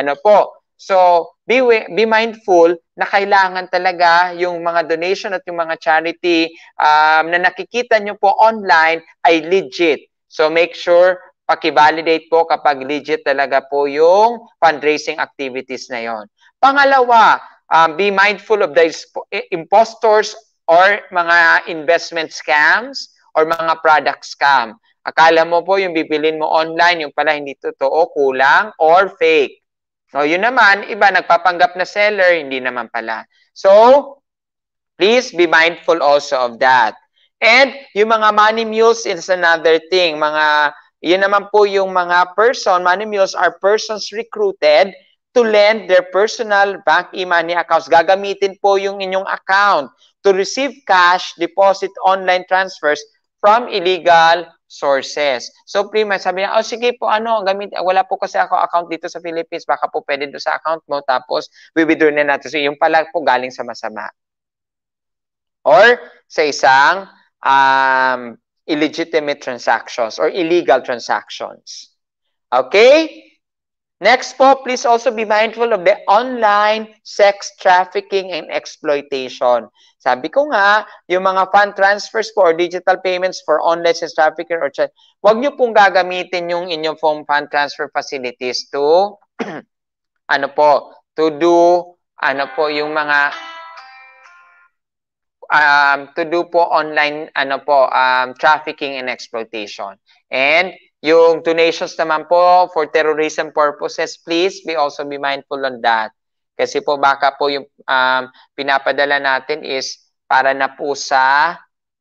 Speaker 2: So, be mindful na kailangan talaga yung mga donation at yung mga charity na nakikita nyo po online ay legit. So, make sure paki-validate po kapag legit talaga po yung fundraising activities na yon. Pangalawa, be mindful of the impostors or mga investment scams or mga product scam. Akala mo po yung bibilin mo online, yung pala hindi totoo, kulang, or fake. So, yun naman, iba nagpapanggap na seller, hindi naman pala. So, please be mindful also of that. And yung mga money mules is another thing. Yun naman po yung mga money mules are persons recruited to lend their personal bank e-money accounts. Gagamitin po yung inyong account to receive cash, deposit, online transfers from illegal sources. So, prima, sabi niya, sige po, wala po kasi ako account dito sa Philippines, baka po pwede doon sa account mo, tapos withdraw na natin. So, yung pala po galing sa masama. Or sa isang illegitimate transactions or illegal transactions. Okay? Next po, please also be mindful of the online sex trafficking and exploitation. Sabi ko nga, yung mga fund transfers po or digital payments for online sex trafficking or wag nyo pong gagamitin yung inyong fund transfer facilities to ano po, to do yung mga to do po online trafficking and exploitation. And yung donations naman po for terrorism purposes, please also be mindful on that. Kasi po baka po yung pinapadala natin is para na po sa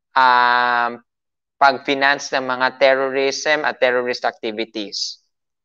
Speaker 2: pag-finance ng mga terrorism at terrorist activities.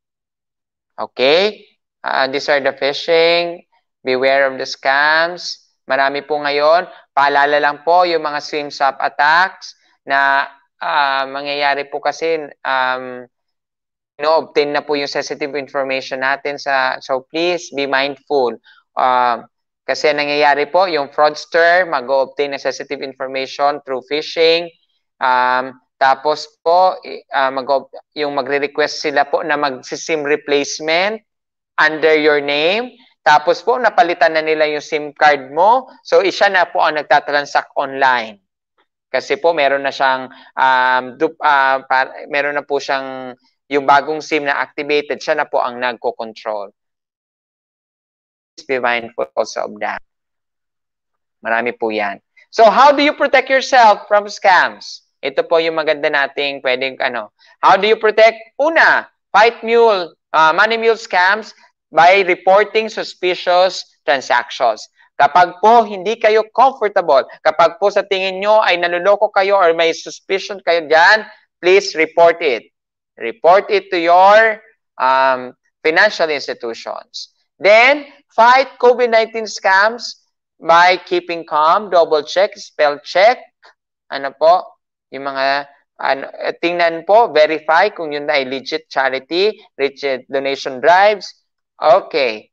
Speaker 2: Okay? These are the phishing. Beware of the scams. Marami po ngayon. Paalala lang po yung mga swim swap attacks na mangyayari po kasi no-obtain na po yung sensitive information natin so please be mindful. Kasi nangyayari po yung fraudster mag-obtain ng sensitive information through phishing. Tapos po yung magre-request sila po na mag-SIM replacement under your name. Tapos po napalitan na nila yung SIM card mo. So siya na po ang nagtatransact online. Kasi po meron na siyang meron na po siyang yung bagong SIM na activated, siya na po ang nagko-control. Please be mindful also of that. Marami po yan. So how do you protect yourself from scams? Ito po yung maganda nating pwedeng How do you protect? Una, fight money mule scams by reporting suspicious transactions. Kapag po hindi kayo comfortable, kapag po sa tingin nyo ay naluloko kayo or may suspicion kayo dyan, please report it. Report it to your financial institutions. Then, fight COVID-19 scams by keeping calm, double check, spell check. Yung mga tingnan po, verify kung yun ay legit charity, legit donation drives. Okay.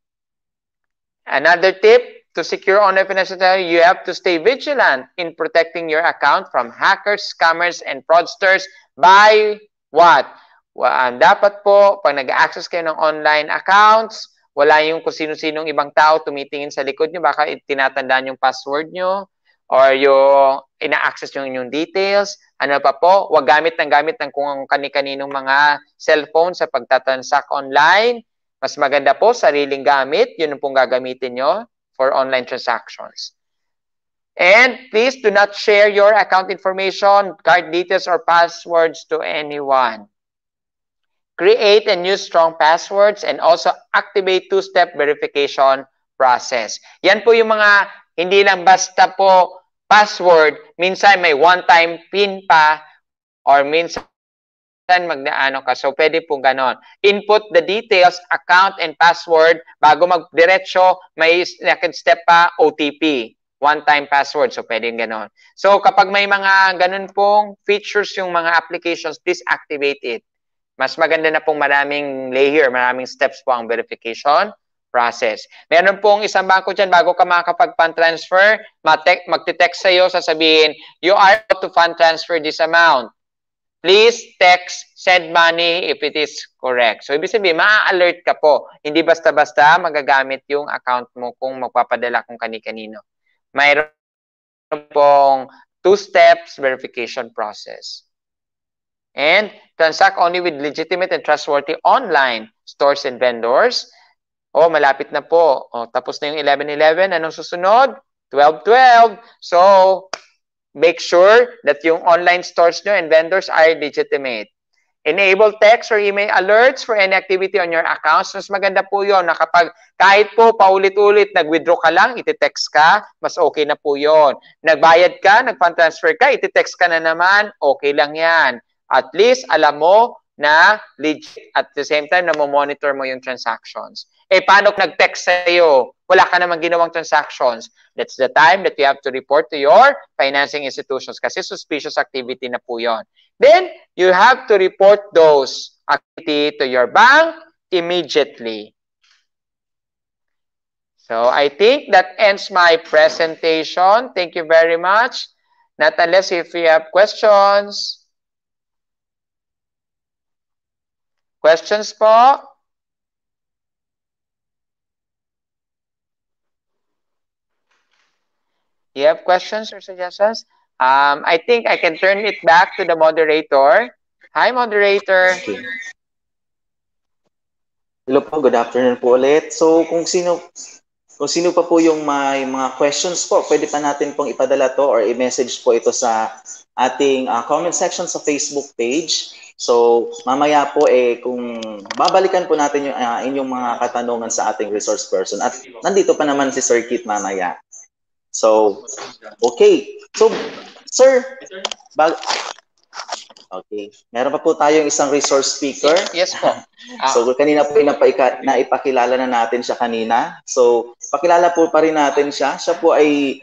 Speaker 2: Another tip to secure online financial data, you have to stay vigilant in protecting your account from hackers, scammers, and fraudsters by what? Dapat po, pag nag-access kayo ng online accounts, wala yung kung sino-sinong ibang tao tumitingin sa likod nyo, baka tinatandaan yung password nyo, or yung ina-access yung inyong details. Ano pa po, wag gamit ng kung kani-kaninong mga cellphone sa pagtatransact online. Mas maganda po, sariling gamit, yun pong gagamitin nyo for online transactions. And please do not share your account information, card details, or passwords to anyone. Create and use strong passwords and also activate two-step verification process. Yan po yung mga hindi lang basta po password, minsan may one-time PIN pa or minsan magdaano ka. So, pwede po ganon. Input the details, account, and password. Bago magdiretso, may second step pa, OTP. One-time password. So, pwede ganon. So, kapag may mga ganon pong features yung mga applications, please activate it. Mas maganda na pong maraming layer, maraming steps po ang verification process. Meron pong isang bangko dyan, bago ka makakapag-fund transfer, magte-text sa'yo, sasabihin, you are about to fund transfer this amount. Please text, send money if it is correct. So, ibig sabihin, ma-alert ka po. Hindi basta-basta magagamit yung account mo kung magpapadala kung kani-kanino. Mayroon pong two steps verification process. And transact only with legitimate and trustworthy online stores and vendors. Malapit na po. Tapos na yung 11-11. Anong susunod? 12-12. So, make sure that yung online stores nyo and vendors are legitimate. Enable text or email alerts for any activity on your accounts. Mas maganda po yun na kapag kahit po paulit-ulit nag-withdraw ka lang, iti-text ka, mas okay na po yun. Nagbayad ka, nag-fund transfer ka, iti-text ka na naman, okay lang yan. At least, alam mo na legit at the same time na monitor mo yung transactions. Paano nag-text sa'yo? Wala ka namang ginawang transactions. That's the time that you have to report to your financing institutions kasi suspicious activity na po yun. Then, you have to report those activity to your bank immediately. So, I think that ends my presentation. Thank you very much. Not unless if you have questions. Questions po? you have questions or suggestions? I think I can turn it back to the moderator. Hi, moderator.
Speaker 1: Okay. Hello po, good afternoon po ulit. So kung sino pa po yung may mga questions po, pwede pa natin pong ipadala to or i-message po ito sa ating comment section sa Facebook page. So mamaya po kung babalikan po natin yung inyong mga katanungan sa ating resource person at nandito pa naman si Sir Kit mamaya. So okay. So sir, okay. Meron pa po tayong isang resource speaker.
Speaker 2: Yes po.
Speaker 1: So kanina po naipakilala na natin siya kanina. So pakilala po pa rin natin siya. Siya po ay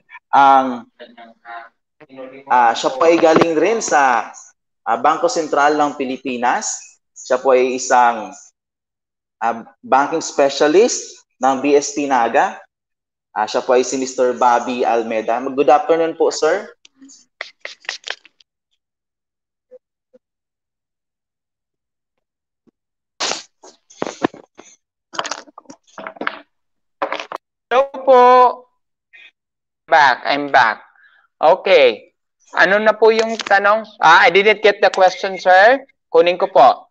Speaker 1: galing rin sa Bangko Sentral ng Pilipinas. Siya po ay isang banking specialist ng BSP Naga. Siya po ay si Mr. Bobby Almeda. Good afternoon po, sir.
Speaker 2: Hello po. I'm back. Okay. Ano na po yung tanong? I didn't get the question, sir. Kunin ko po.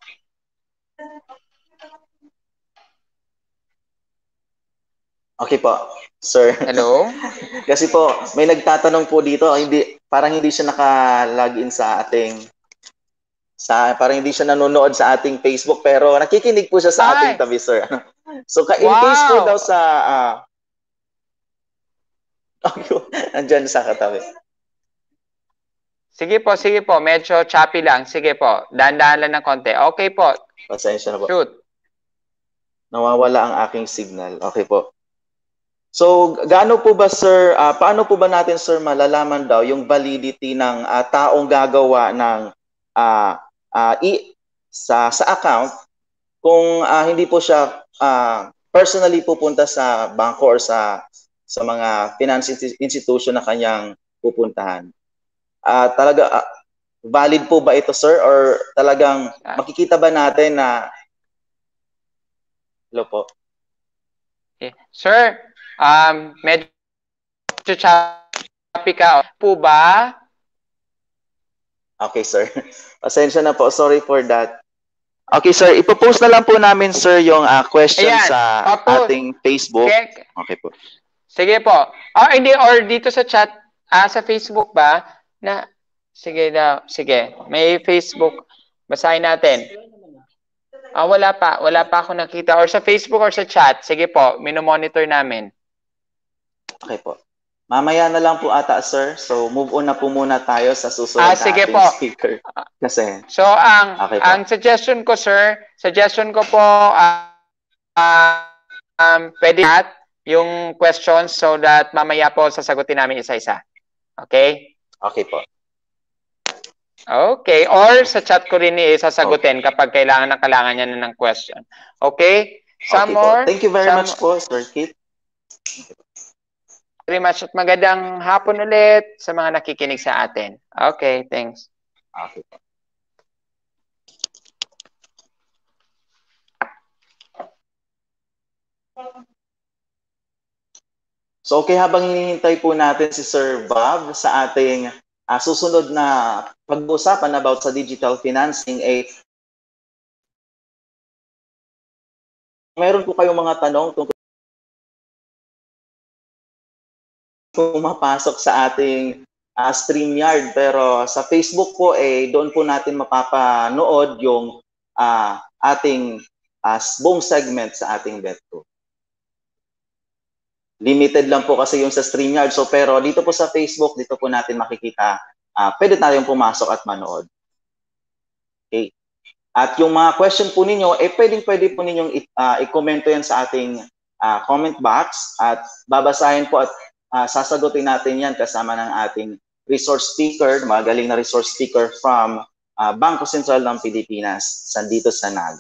Speaker 1: Okay po, sir.
Speaker 2: Hello?
Speaker 1: Kasi po, may nagtatanong po dito, parang hindi siya naka-login sa ating parang hindi siya nanonood sa ating Facebook pero nakikinig po siya sa ating tabi, sir. So in case po daw sa andyan sa katabi.
Speaker 2: Sige po. Medyo choppy lang. Sige po. Dahan-dahan lang ng konti. Okay po.
Speaker 1: Pasensya na po.
Speaker 2: Shoot.
Speaker 1: Nawawala ang aking signal. Okay po. So, gaano po ba, sir, paano po ba natin, sir, malalaman daw yung validity ng taong gagawa ng sa account kung hindi po siya personally pupunta sa bangko or sa mga finance institution na kanyang pupuntahan? Talaga valid po ba ito, sir, or talagang makikita ba natin na hello po?
Speaker 2: Okay. Sir, medyo choppy ka po ba?
Speaker 1: Okay, sir. Pasensya na po. Sorry for that. Okay, sir. Ipopost na lang po namin, sir, yung question sa ating Facebook. Okay po.
Speaker 2: Sige po. Hindi, or dito sa chat, sa Facebook ba? Sige daw. Sige. May Facebook. Basahin natin. Wala pa ako nakita. Or sa Facebook or sa chat. Sige po. Minomonitor namin.
Speaker 1: Okay po. Mamaya na lang po ata, sir. So, move on na po muna tayo sa susunod na ating speaker. Kasi,
Speaker 2: so, ang suggestion ko, sir, po, pwede at yung questions so that mamaya po sasagutin namin isa-isa. Okay?
Speaker 1: Okay po.
Speaker 2: Okay. Or sa chat ko rin sasagutin kapag kailangan niya ng question. Okay? Some more?
Speaker 1: Thank you very much po, Sir Kit.
Speaker 2: Very much at magandang hapon ulit sa mga nakikinig sa atin. Okay, thanks.
Speaker 1: Okay. So okay, habang hinihintay po natin si Sir Bob sa ating susunod na pag-uusapan about sa digital financing, meron po kayong mga tanong tungkol pumapasok sa ating StreamYard, pero sa Facebook po doon po natin mapapanood yung ating buong segment sa ating Betco. Limited lang po kasi yung sa StreamYard, so pero dito po sa Facebook, dito po natin makikita, pwede tayong pumasok at manood. Okay. At yung mga question po ninyo, pwede po ninyong i-komento yan sa ating comment box at babasahin po at sasagutin natin yan kasama ng ating resource speaker, magaling na resource speaker from Bangko Sentral ng Pilipinas, sandito sa Naga.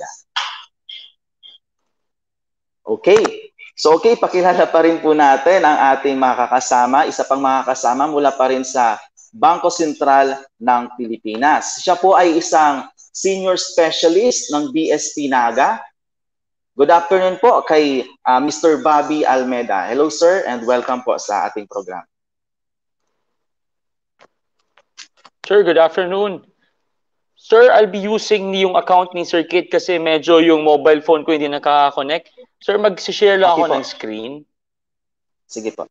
Speaker 1: Okay. So okay, pakilala pa rin po natin ang ating mga kakasama, isa pang mga kasama mula pa rin sa Bangko Sentral ng Pilipinas. Siya po ay isang senior specialist ng BSP Naga. Good afternoon po kay Mr. Bobby Almeda. Hello sir and welcome po sa ating program.
Speaker 3: Sir, good afternoon. Sir, I'll be using yung account ni Sir Kit kasi medyo yung mobile phone ko hindi nakaka-connect. Sir, mag-share lang
Speaker 1: Okay
Speaker 3: ako
Speaker 1: po.
Speaker 3: ng screen.
Speaker 1: Sige po.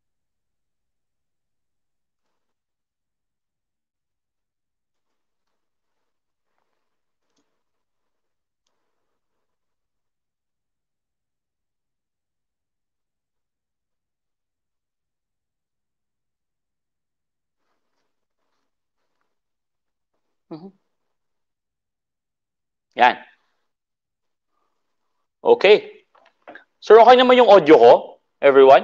Speaker 3: Yan. Okay. Sir, okay naman yung audio ko, everyone?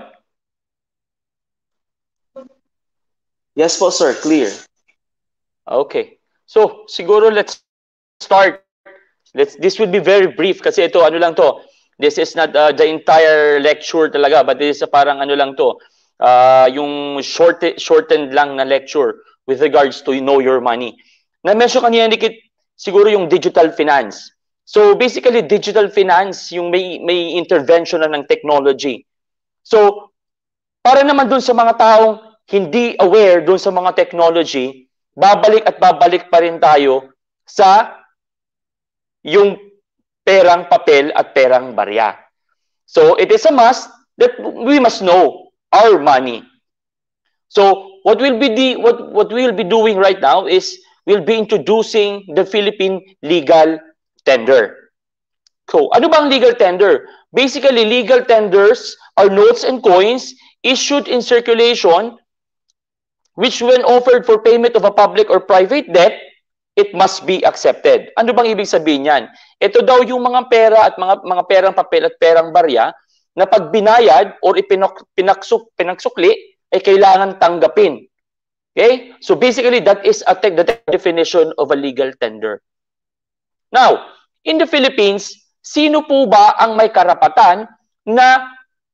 Speaker 1: Yes po, sir. Clear.
Speaker 3: Okay. So, siguro let's start. This will be very brief kasi ito, ano lang to. This is not the entire lecture talaga, but this is parang ano lang to. Yung shortened lang na lecture with regards to know your money. Na-mention kanina ni Kit, siguro yung digital finance. So basically, digital finance, yung may intervention na ng technology. So, para naman dun sa mga taong hindi aware dun sa mga technology, babalik at babalik pa rin tayo sa yung perang papel at perang barya. So, it is a must that we must know our money. So, what we'll be doing right now is we'll be introducing the Philippine legal tender. So, ano bang legal tender? Basically, legal tenders are notes and coins issued in circulation which when offered for payment of a public or private debt, it must be accepted. Ano bang ibig sabihin yan? Ito daw yung mga pera at mga perang papel at perang barya na pag binayad or pinagsukli ay kailangan tanggapin. Okay? So basically, that is the definition of a legal tender. Now, in the Philippines, sino po ba ang may karapatan na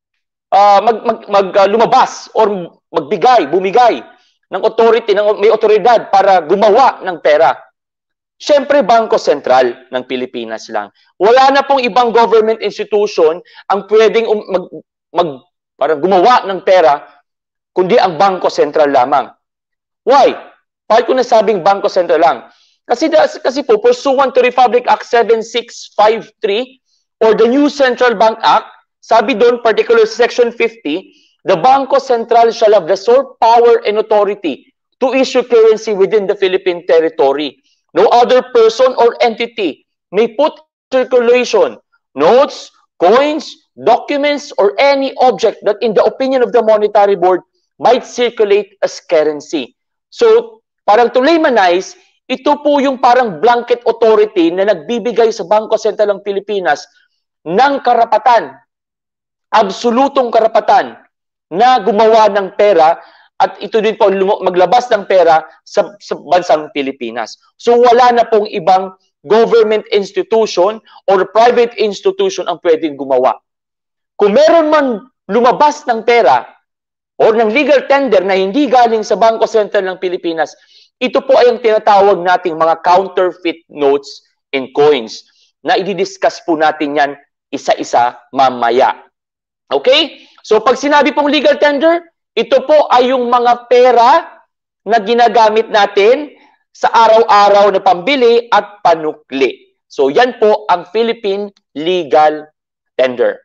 Speaker 3: lumabas or bumigay ng authority, may otoridad para gumawa ng pera? Siyempre, Bangko Sentral ng Pilipinas lang. Wala na pong ibang government institution ang pwedeng parang gumawa ng pera, kundi ang Bangko Sentral lamang. Why? Bakit ko nasabing Bangko Sentral lang? Kasi po, pursuant to Republic Act 7653 or the New Central Bank Act, sabi doon, particular section 50, the Bangko Sentral shall have the sole power and authority to issue currency within the Philippine territory. No other person or entity may put in circulation notes, coins, documents, or any object that in the opinion of the Monetary Board might circulate as currency. So, parang to laymanize, ito po yung parang blanket authority na nagbibigay sa Bangko Sentral ng Pilipinas ng karapatan, absolutong karapatan na gumawa ng pera at ito din po maglabas ng pera sa bansang Pilipinas. So wala na pong ibang government institution or private institution ang pwedeng gumawa. Kung meron man lumabas ng pera or ng legal tender na hindi galing sa Bangko Sentral ng Pilipinas, ito po ay ang tinatawag nating mga counterfeit notes and coins na i-discuss po natin yan isa-isa mamaya. Okay? So pag sinabi pong legal tender, ito po ay yung mga pera na ginagamit natin sa araw-araw na pambili at panukli. So yan po ang Philippine legal tender.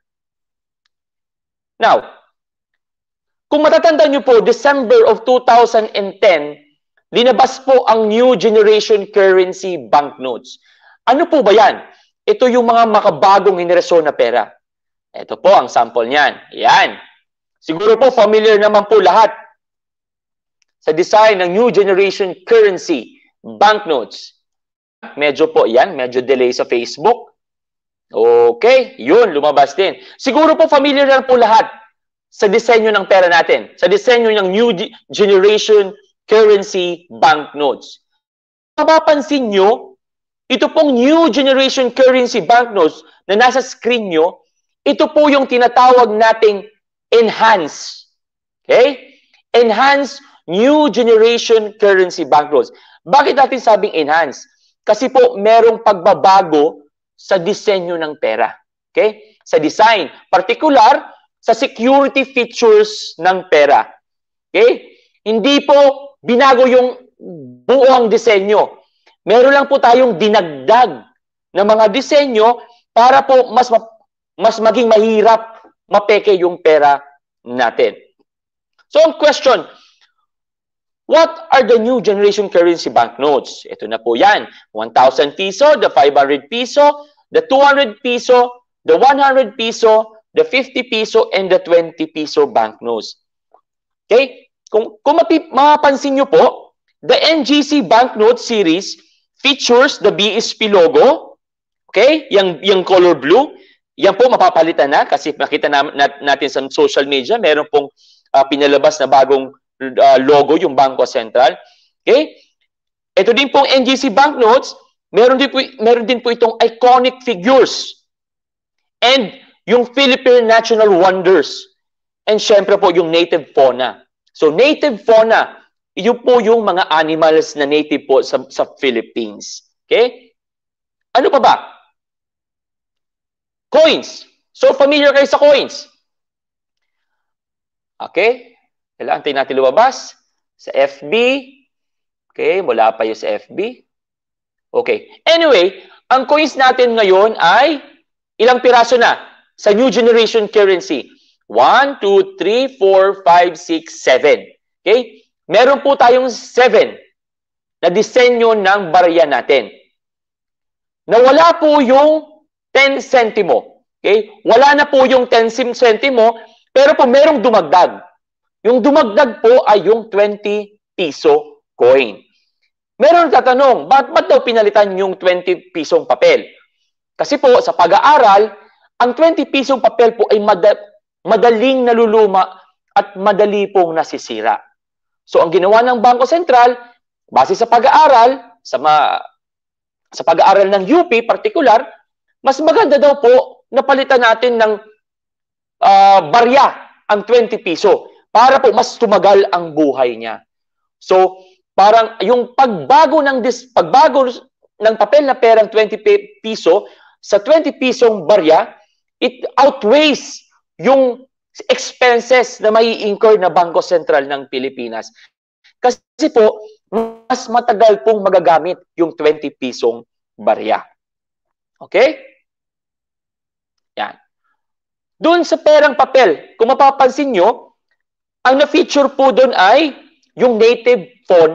Speaker 3: Now, kung matatandaan nyo po, December of 2010, linabas po ang New Generation Currency Banknotes. Ano po ba yan? Ito yung mga makabagong henerasyon na pera. Ito po ang sample niyan. Yan. Siguro po familiar naman po lahat sa design ng New Generation Currency Banknotes. Medyo po yan, medyo delay sa Facebook. Okay, yun, lumabas din. Siguro po familiar na po lahat sa disenyo ng pera natin, sa disenyo ng New Generation Currency Banknotes. Mapapansin nyo, ito pong New Generation Currency Banknotes na nasa screen nyo, ito po yung tinatawag nating enhanced. Okay? Enhanced New Generation Currency Banknotes. Bakit natin sabing enhanced? Kasi po merong pagbabago sa disenyo ng pera. Okay? Sa design. Particular, sa security features ng pera. Okay? Hindi po binago yung buong disenyo. Meron lang po tayong dinagdag na mga disenyo para po mas maging mahirap mapeke yung pera natin. So ang question, what are the new generation currency banknotes? Ito na po yan. 1,000 piso, the 500 piso, the 200 piso, the 100 piso, the 50 piso, and the 20 piso banknotes. Okay? Kung mapapansin nyo po, the NGC banknote series features the BSP logo. Okay? Yung color blue. Yan po mapapalitan na kasi makita natin sa social media, meron pong pinalabas na bagong logo yung Bangko Sentral. Okay? Ito din pong NGC banknotes, meron din po itong iconic figures. And yung Philippine National Wonders. And syempre po yung native fauna. So native fauna, yun po yung mga animals na native po sa Philippines. Okay? Ano pa ba? Coins. So, familiar kayo sa coins. Okay? Kailangan tayo natin lumabas sa FB. Okay? Wala pa yung sa FB. Okay. Anyway, ang coins natin ngayon ay ilang piraso na sa new generation currency? 1, 2, 3, 4, 5, 6, 7. Okay? Meron po tayong 7 na disenyo ng barya natin. Nawala po yung 10 centimo. Okay? Wala na po yung 10 centimo, pero po merong dumagdag. Yung dumagdag po ay yung 20 piso coin. Meron tatanong, ba't daw pinalitan yung 20 pisong papel? Kasi po, sa pag-aaral, ang 20 pisong papel po ay madaling naluluma at madali pong nasisira. So, ang ginawa ng Bangko Sentral, base sa pag-aaral, sa pag-aaral ng UP particular, mas maganda daw po na palitan natin ng barya ang 20 piso para po mas tumagal ang buhay niya. So, parang yung pagbago ng papel na perang 20 piso sa 20 pisong barya, it outweighs yung expenses na may incur na Bangko Sentral ng Pilipinas. Kasi po, mas matagal pong magagamit yung 20 pisong barya. Okay? Yan. Doon sa perang papel, kung mapapansin nyo, ang na-feature po doon ay yung native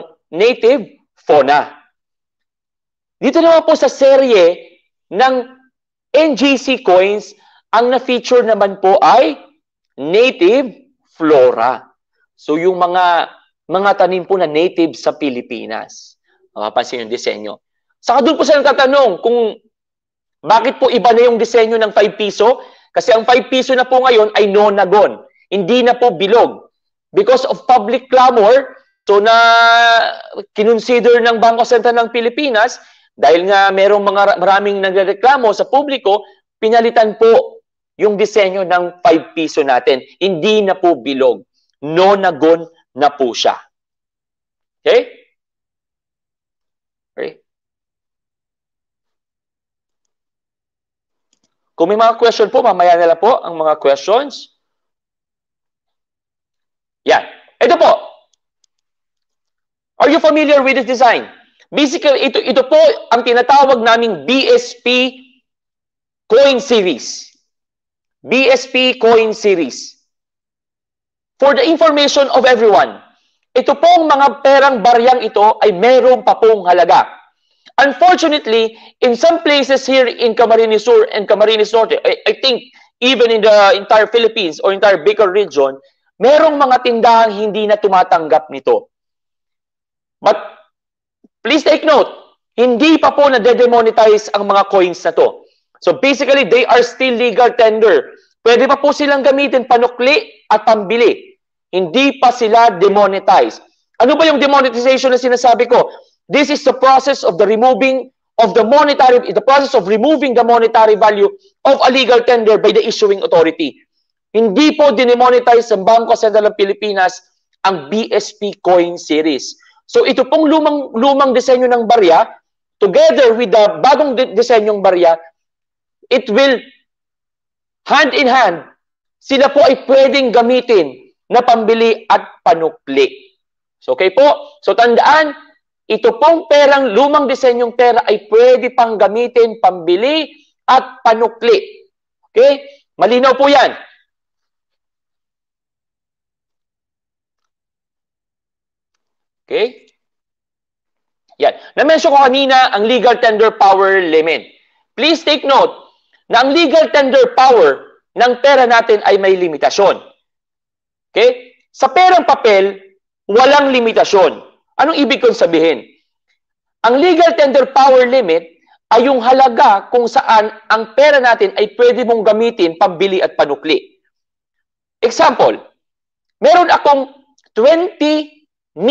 Speaker 3: fauna. Dito naman po sa serye ng NGC coins, ang na-feature naman po ay native flora. So yung mga tanim po na native sa Pilipinas. Mapapansin yung disenyo. Saka doon po sila nagtatanong kung bakit po iba na yung disenyo ng 5 piso? Kasi ang 5 piso na po ngayon ay nonagon. Hindi na po bilog. Because of public clamor, so na kinonsider ng Bangko Sentral ng Pilipinas, dahil nga merong maraming nagreklamo sa publiko, pinalitan po yung disenyo ng 5 piso natin. Hindi na po bilog. Nonagon na po siya. Okay? Okay? Kung may mga question po, mamaya na lang po ang mga questions. Yan. Ito po. Are you familiar with this design? Basically, ito po ang tinatawag naming BSP coin series. BSP coin series. For the information of everyone, ito pong mga perang baryang ito ay meron pa pong halaga. Unfortunately, in some places here in Camarines Sur and Camarines Norte, I think even in the entire Philippines or entire Bicol region, merong mga tindahang hindi na tumatanggap nito. But please take note, hindi pa po na-demonetize ang mga coins na to. So basically, they are still legal tender. Pwede pa po silang gamitin panukli at pambili. Hindi pa sila demonetize. Ano ba yung demonetization na sinasabi ko? This is the process of the removing the monetary value of a legal tender by the issuing authority. Hindi po dinemonetize ng Bangko Sentral ng Pilipinas ang BSP coin series. So ito pong lumang disenyo ng barya, together with the bagong disenyong barya, it will hand in hand, sila po ay pwedeng gamitin na pambili at panukli. So okay po? So tandaan, ito pong perang lumang disenyong pera ay pwede pang gamitin, pambili at panukli. Okay? Malinaw po yan. Okay? Yan. Na-mention ko kanina ang legal tender power limit. Please take note na ang legal tender power ng pera natin ay may limitasyon. Okay? Sa perang papel, walang limitasyon. Anong ibig kong sabihin? Ang legal tender power limit ay yung halaga kung saan ang pera natin ay pwede mong gamitin pambili at panukli. Example, meron akong 1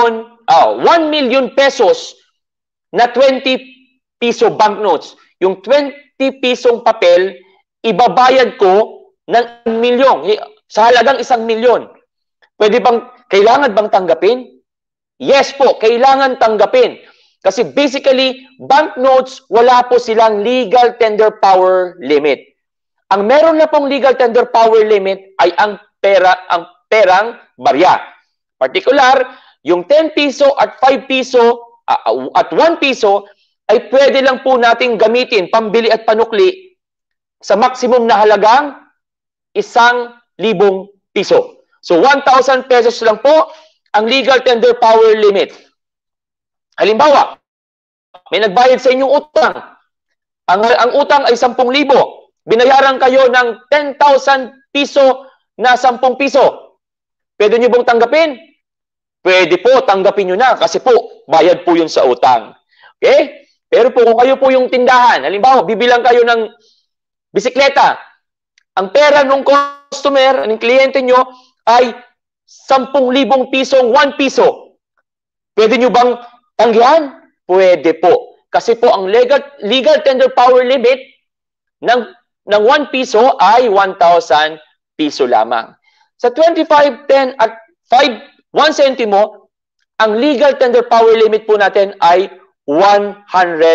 Speaker 3: million pesos na 20 piso banknotes. Yung 20 pisong papel, ibabayad ko ng milyon. Sa halagang 1 milyon. Kailangan bang tanggapin? Yes po, kailangan tanggapin. Kasi basically, banknotes, wala po silang legal tender power limit. Ang meron na pong legal tender power limit ay ang perang barya. Particular, yung 10 piso at 5 piso at 1 piso ay pwede lang po nating gamitin pambili at panukli sa maximum na halagang 1,000 piso. So 1,000 pesos lang po ang legal tender power limit. Halimbawa, may nagbayad sa inyong utang. Ang utang ay 10,000. Binayaran kayo ng 10,000 piso na 10 piso. Pwede nyo bang tanggapin? Pwede po, tanggapin nyo na kasi po, bayad po yun sa utang. Okay? Pero po, kung kayo po yung tindahan, halimbawa, bibilang kayo ng bisikleta, ang pera ng customer, ng kliyente nyo, ay 10,000 pisong 1 piso. Pwede nyo bang tanggihan? Pwede po. Kasi po ang legal tender power limit ng 1 piso ay 1,000 piso lamang. Sa 25, 10 at 1 centimo, ang legal tender power limit po natin ay 100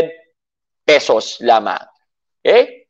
Speaker 3: pesos lamang. Okay?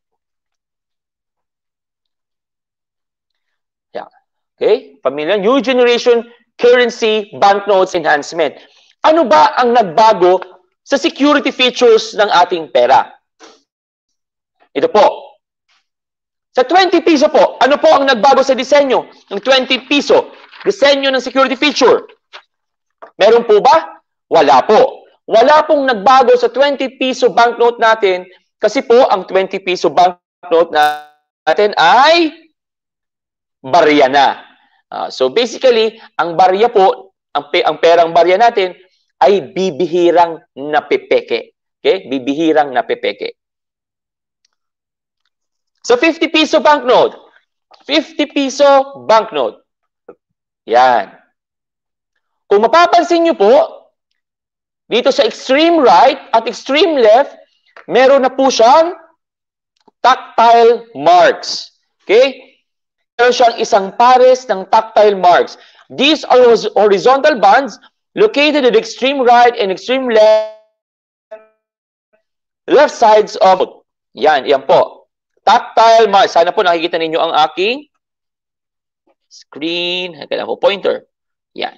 Speaker 3: Yeah. Okay? Pamilya, new generation currency banknotes enhancement. Ano ba ang nagbago sa security features ng ating pera? Ito po. Sa 20 piso po, ano po ang nagbago sa disenyo ng 20 piso? Disenyo ng security feature. Meron po ba? Wala po. Wala pong nagbago sa 20 piso banknote natin kasi po ang 20 piso banknote natin ay barya na. So basically, ang barya po, ang perang barya natin ay bibihirang napepeke. Okay? Bibihirang napepeke. So 50 piso banknote. 50 piso banknote. Yan. Kung mapapansin nyo po, dito sa extreme right at extreme left, meron na po siyang tactile marks. Okay? Meron siyang isang pares ng tactile marks. These are horizontal bands located at extreme right and extreme left sides of it. Yan po. Tactile marks. Sana po nakikita ninyo ang aking screen. Kailangan po pointer. Yan.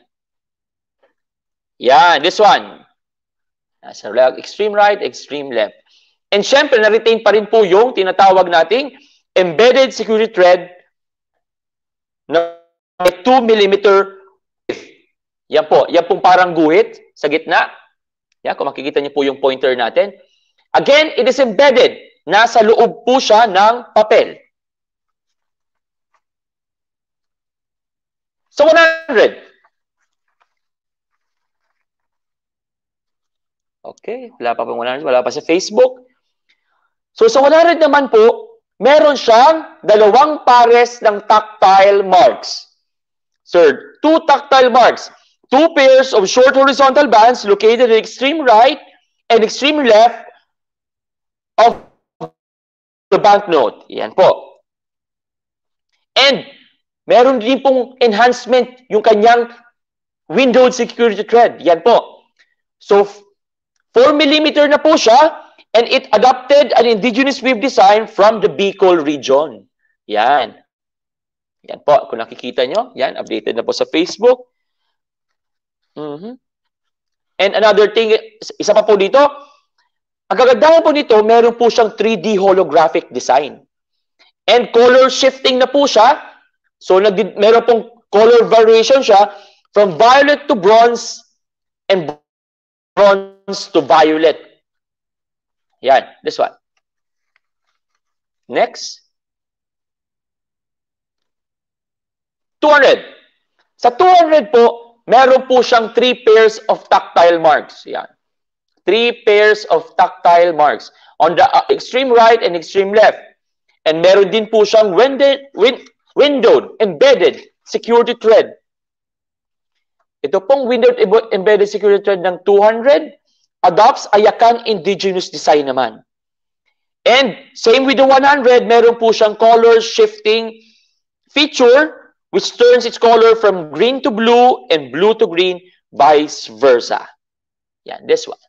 Speaker 3: Yan, this one. Nasa extreme right, extreme left. And syempre, na-retain pa rin po yung tinatawag nating embedded security thread na 2 mm width. Yan po. Yan pong parang guhit sa gitna. Yan, kung makikita niyo po yung pointer natin. Again, it is embedded. Nasa loob po siya ng papel. So, 100. Okay, wala pa pong 100. Wala pa sa Facebook. So, sa 100 naman po, meron siyang 2 pares ng tactile marks. Third, 2 tactile marks. 2 pairs of short horizontal bands located at extreme right and extreme left of the banknote. Yan po. And, meron din pong enhancement yung kanyang windowed security thread. Yan po. So, 4 mm na po siya and it adopted an indigenous weave design from the Bicol region. Yan. Yan po. Kung nakikita nyo, yan, updated na po sa Facebook. And another thing, isa pa po dito, ang kagandahan po nito, meron po siyang 3D holographic design. And color shifting na po siya. So, meron pong color variation siya from violet to bronze and bronze to violet. Yan, this one. Next. 200. Sa 200 po, meron po siyang 3 pairs of tactile marks. Yan. 3 pairs of tactile marks on the extreme right and extreme left. And meron din po siyang windowed, embedded security thread. Ito pong windowed embedded security thread ng 200 adopts a Yakan indigenous design naman. And same with the 100, meron po siyang color shifting feature which turns its color from green to blue and blue to green, vice versa. Yan, this one.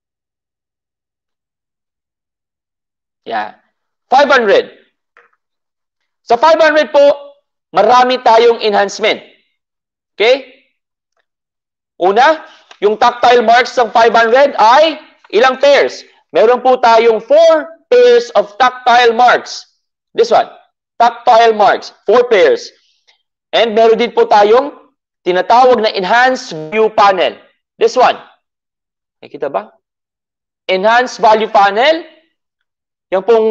Speaker 3: Yeah. 500. Sa 500 po, marami tayong enhancement. Okay? Una, yung tactile marks ng 500 ay ilang pairs? Meron po tayong 4 pairs of tactile marks. This one, tactile marks, 4 pairs. And meron din po tayong tinatawag na enhanced view panel. This one. Nakikita ba? Enhanced value panel. Yan pong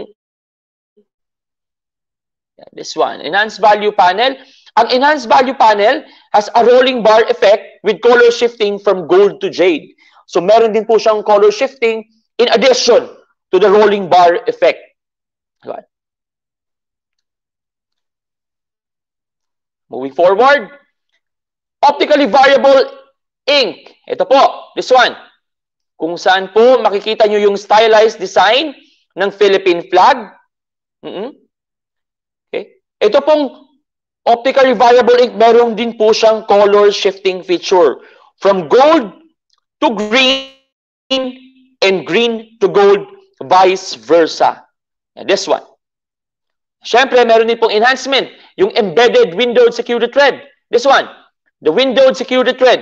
Speaker 3: this one, enhanced value panel. Ang enhanced value panel has a rolling bar effect with color shifting from gold to jade. So meron din po siyang color shifting in addition to the rolling bar effect. Right. Moving forward, optically variable ink. Ito po, this one. Kung saan po makikita nyo yung stylized design ng Philippine flag. Okay. Ito pong optically variable ink, meron din po siyang color shifting feature. From gold to green and green to gold, vice versa. And this one. Siyempre, meron din pong enhancement, yung embedded windowed security thread. This one, the windowed security thread.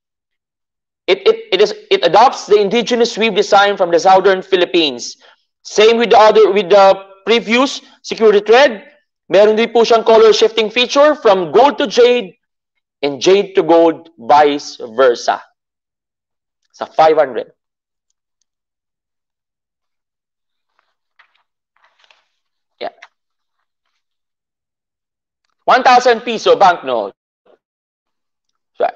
Speaker 3: It adopts the indigenous weave design from the southern Philippines. Same with the previous security thread. Meron din po siyang color shifting feature from gold to jade and jade to gold, vice versa. Sa 500. Yeah. 1,000 piso banknote. Right.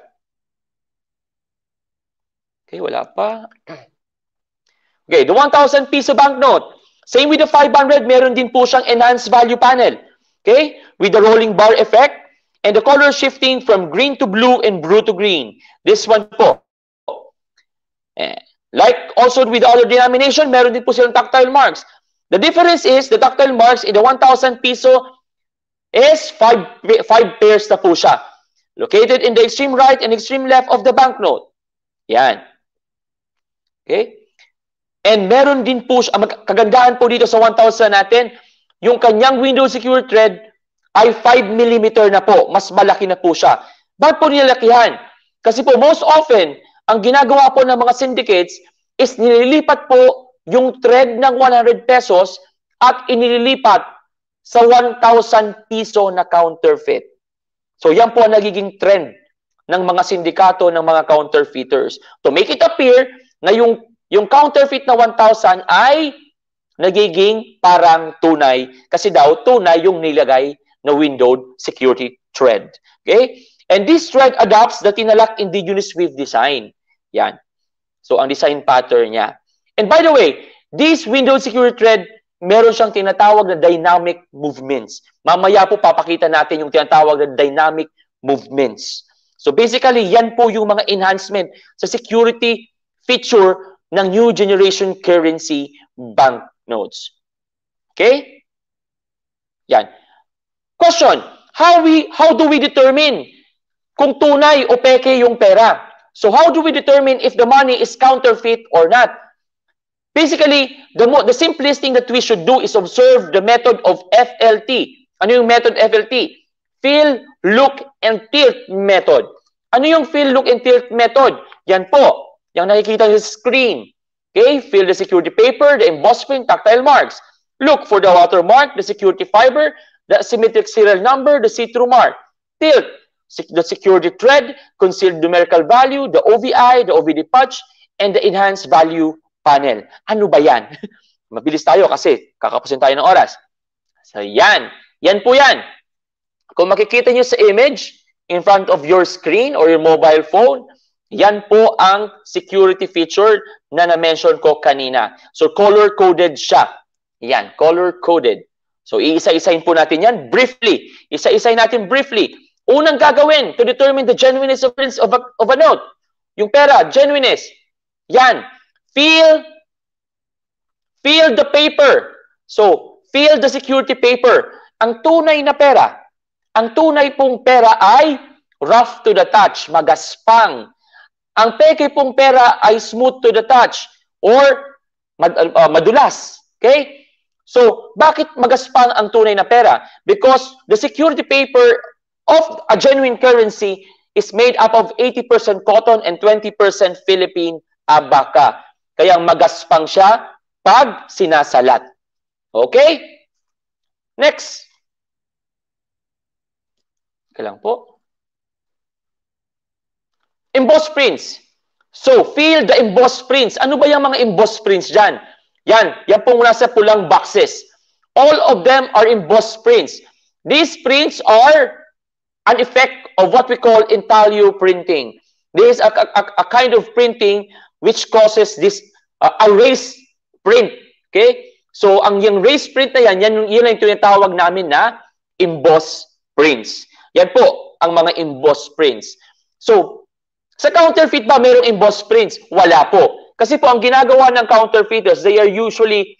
Speaker 3: Okay, wala pa. Okay, the 1,000 piso banknote. Same with the 500, meron din po siyang enhanced value panel. Okay, with the rolling bar effect and the color shifting from green to blue and blue to green. This one po. Like also with the other denomination, meron din po silang tactile marks. The difference is the tactile marks in the 1,000 piso is 5 pairs na po siya. Located in the extreme right and extreme left of the banknote. Yan. Okay? And meron din po siya, kagandahan po dito sa 1,000 natin, yung kanyang window security thread ay 5 mm na po. Mas malaki na po siya. Bakit po nilalakihan? Kasi po most often, ang ginagawa po ng mga syndicates is nililipat po yung thread ng 100 pesos at inililipat sa 1,000 piso na counterfeit. So yan po ang nagiging trend ng mga sindikato ng mga counterfeiters. To make it appear na yung counterfeit na 1,000 ay nagiging parang tunay kasi daw tunay yung nilagay na windowed security thread. Okay? And this thread adopts the tinalak indigenous weave design. Yan. So ang design pattern niya. And by the way, this windowed security thread, meron siyang tinatawag na dynamic movements. Mamaya po papakita natin yung tinatawag na dynamic movements. So basically, yan po yung mga enhancement sa security feature ng new generation currency banknotes. Okay? Yan. Question, how do we determine kung tunay o peke yung pera? So how do we determine if the money is counterfeit or not? Basically, the simplest thing that we should do is observe the method of FLT. Ano yung method FLT? Feel, look, and tilt method. Ano yung feel, look, and tilt method? Yan po, yung nakikita nyo sa screen. Okay, fill the security paper, the embossed print, tactile marks. Look for the watermark, the security fiber, the asymmetric serial number, the see-through mark. Tilt, the security thread, concealed numerical value, the OVI, the OVD patch, and the enhanced value panel. Ano ba yan? Mabilis tayo kasi kakapusin tayo ng oras. So yan. Yan po yan. Kung makikita nyo sa image in front of your screen or your mobile phone, yan po ang security feature na na-mention ko kanina. So color-coded siya. Yan, color-coded. So iisa-isahin po natin yan briefly. Isa-isahin natin briefly. Unang gagawin to determine the genuineness of a note. Yung pera, genuineness. Yan. Feel the paper. So, feel the security paper. Ang tunay na pera, ang tunay pong pera ay rough to the touch, magaspang. Ang peke pong pera ay smooth to the touch or madulas. Okay? So, bakit magaspang ang tunay na pera? Because the security paper of a genuine currency is made up of 80% cotton and 20% Philippine abaka. Kaya magaspang siya pag sinasalat. Okay? Next. Kailang po. Embossed prints. So, feel the embossed prints. Ano ba yung mga embossed prints dyan? Yan pong nasa pulang boxes. All of them are embossed prints. These prints are an effect of what we call intaglio printing. This is a kind of printing which causes this a raised print. Okay? So, ang yung raised print na yan ang tinatawag namin na embossed prints. Yan po ang mga embossed prints. So, sa counterfeit ba mayroong embossed prints? Wala po. Kasi po ang ginagawa ng counterfeiters, they are usually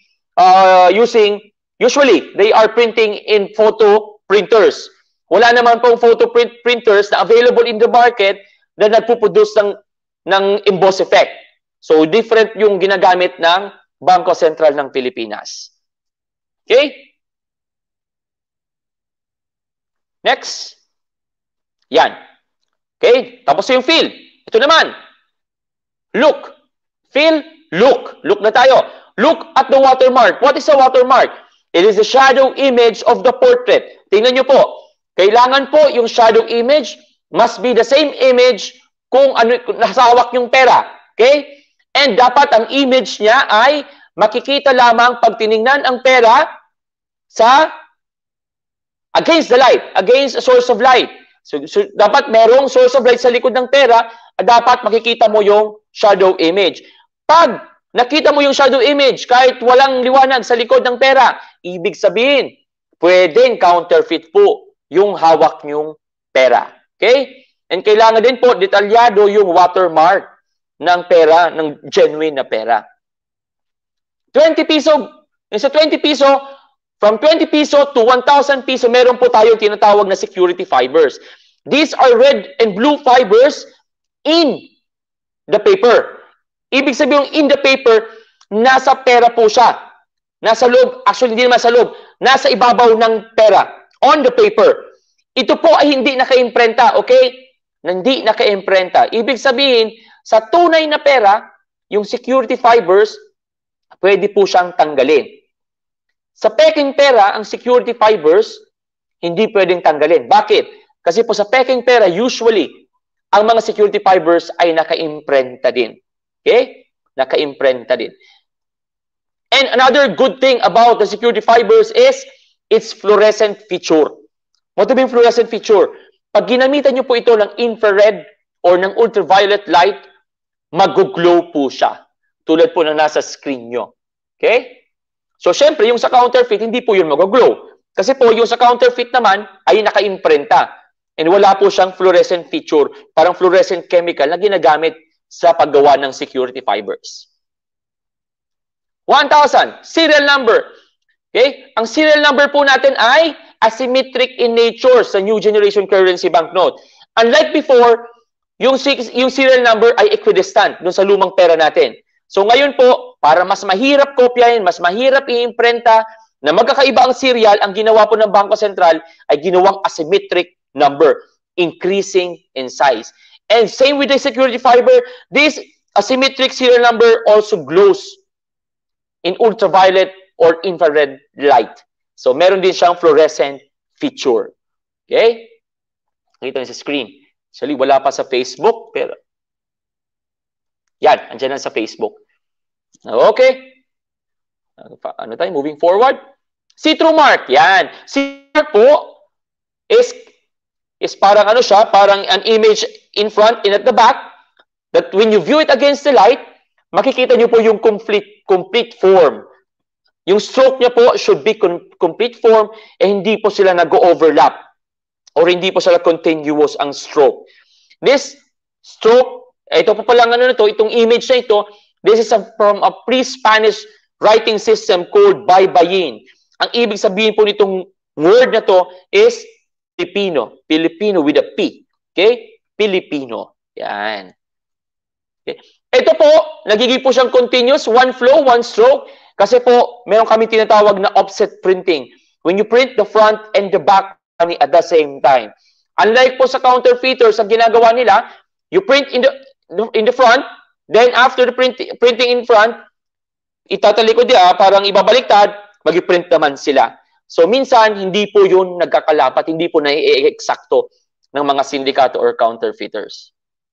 Speaker 3: they are printing in photo printers. Wala naman pong photo printers na available in the market na nagpuproduce ng emboss effect. So, different yung ginagamit ng Bangko Sentral ng Pilipinas. Okay? Next. Yan. Okay? Tapos yung feel. Ito naman. Look. Feel, look. Look na tayo. Look at the watermark. What is a watermark? It is the shadow image of the portrait. Tingnan nyo po. Kailangan po yung shadow image must be the same image kung ano nasa hawak yung pera. Okay? And dapat ang image niya ay makikita lamang pag tiningnan ang pera sa against the light, against a source of light. So dapat merong source of light sa likod ng pera at dapat makikita mo yung shadow image. Pag nakita mo yung shadow image kahit walang liwanag sa likod ng pera, ibig sabihin, pwedeng counterfeit po yung hawak nyong pera. Okay? And kailangan din po detalyado yung watermark ng pera, ng genuine na pera. 20 piso, sa 20 piso, from 20 piso to 1,000 piso, meron po tayong tinatawag na security fibers. These are red and blue fibers in the paper. Ibig sabihin, in the paper, nasa pera po siya. Nasa loob, actually hindi naman sa loob, nasa ibabaw ng pera, on the paper. Ito po ay hindi naka-imprenta, okay? Hindi naka-imprenta. Ibig sabihin, sa tunay na pera, yung security fibers, pwede po siyang tanggalin. Sa peking pera, ang security fibers, hindi pwedeng tanggalin. Bakit? Kasi po sa peking pera, usually, ang mga security fibers ay naka-imprenta din. Okay? Naka-imprenta din. And another good thing about the security fibers is its fluorescent feature. What do you mean fluorescent feature? Pag ginamitan nyo po ito ng infrared or ng ultraviolet light, mag-glow po siya. Tulad po na nasa screen nyo. Okay? So, syempre, yung sa counterfeit, hindi po yun mag-glow. Kasi po, yung sa counterfeit naman, ay naka-imprenta. And wala po siyang fluorescent feature, parang fluorescent chemical na ginagamit sa paggawa ng security fibers. 1,000, serial number. Okay? Ang serial number po natin ay asymmetric in nature sa new generation currency banknote. Unlike before, yung serial number ay equidistant dun sa lumang pera natin. So ngayon po, para mas mahirap kopyahin, mas mahirap i-imprenta na magkakaiba ang serial, ang ginawa po ng Bangko Sentral ay ginawang asymmetric number, increasing in size. And same with the security fiber, this asymmetric serial number also glows in ultraviolet or infrared light. So meron din siyang fluorescent feature. Okay? Kita niyo sa screen. Actually, wala pa sa Facebook, pero yan, andyan na sa Facebook. Okay? Ano tayo? Moving forward. See-through mark. Yan. See-through mark po is parang ano siya, parang an image in front and at the back, that when you view it against the light, makikita niyo po yung complete form. Yung stroke niya po should be complete form, hindi po sila nag-overlap or hindi po sila continuous ang stroke. This stroke, ito po palang ano na to, itong image na ito, this is from a pre-Spanish writing system called Baybayin. Ang ibig sabihin po nitong word na to is Filipino. Filipino with a P. Okay? Filipino. Yan. Okay. Ito po, nagiging po siyang continuous, one flow, one stroke. Kasi po, meron kami tinatawag na offset printing. When you print the front and the back at the same time. Unlike po sa counterfeiters, ang ginagawa nila, you print in the front, then after the printing in front, itatalikod niya, parang ibabaliktad, mag-print naman sila. So, minsan, hindi po yun nagkakalapat, hindi po nai-eksakto ng mga sindikato or counterfeiters.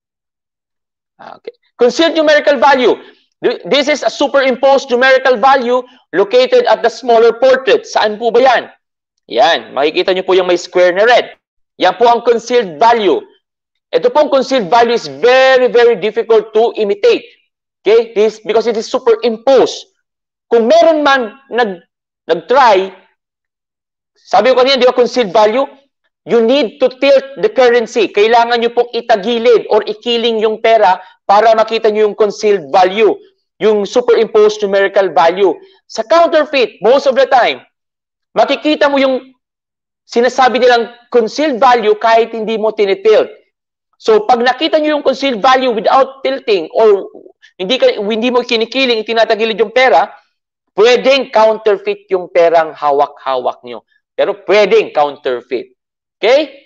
Speaker 3: Okay. Concealed numerical value. This is a superimposed numerical value located at the smaller portrait. Saan po ba yan? Yan. Makikita nyo po yung may square na red. Yan po ang concealed value. Ito pong concealed value is very, very difficult to imitate. Okay? Because it is superimposed. Kung meron man nag-try, sabi ko kanina, di ba concealed value? You need to tilt the currency. Kailangan nyo pong itagilid or ikiling yung pera para makita nyo yung concealed value, yung superimposed numerical value. Sa counterfeit, most of the time, makikita mo yung sinasabi nilang concealed value kahit hindi mo tinitilt. So, pag nakita nyo yung concealed value without tilting or hindi mo kinikiling, tinatagilid yung pera, pwedeng counterfeit yung perang hawak-hawak nyo. Pero pwedeng counterfeit. Okay?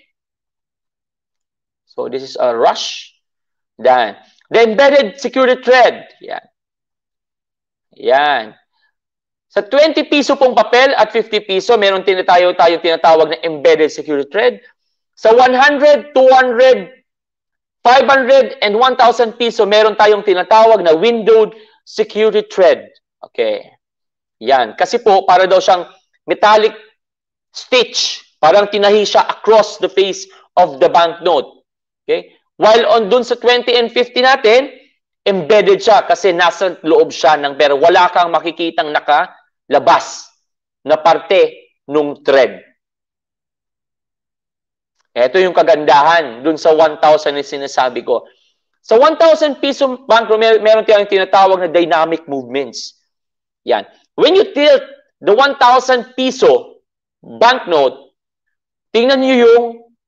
Speaker 3: So, this is a rush. Then, the embedded security thread. Yan. Yan. Sa 20 piso pong papel at 50 piso, meron tayo tinatawag na embedded security thread. Sa 100, 200, 500, and 1,000 piso, meron tayong tinatawag na windowed security thread. Okay. Yan. Kasi po, para daw siyang metallic stitch. Parang tinahi siya across the face of the banknote. Okay? While on dun sa 20 and 50 natin, embedded siya kasi nasa loob siya ng pera. Wala kang makikitang nakalabas na parte nung thread. Ito yung kagandahan dun sa 1,000 na sinasabi ko. Sa 1,000 piso banknote, meron tayong tinatawag na dynamic movements. Yan. When you tilt the 1,000 piso banknote, tingnan niyo yung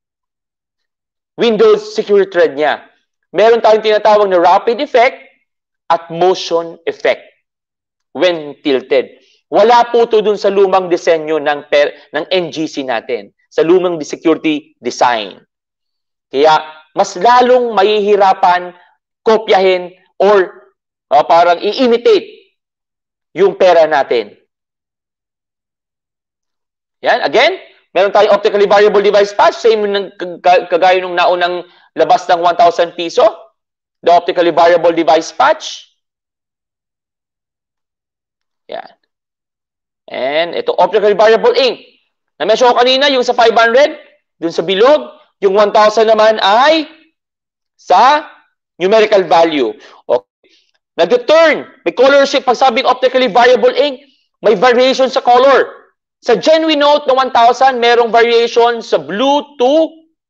Speaker 3: Windows security thread niya. Meron tayong tinatawag na rapid effect at motion effect when tilted. Wala po ito dun sa lumang disenyo ng NGC natin, sa lumang security design. Kaya, mas lalong mahihirapan, kopyahin, or parang i-imitate yung pera natin. Yan, again, meron tayong optically variable device patch, same kagaya nung naunang labas ng 1,000 piso. The optically variable device patch. Yan. And ito, optically variable ink. Na-mention ko kanina, yung sa 500, dun sa bilog, yung 1,000 naman ay sa numerical value. Okay. Nag-turn, may color shift. Pag sabing optically variable ink, may variation sa color. Sa genuine note na 1,000, merong variation sa blue to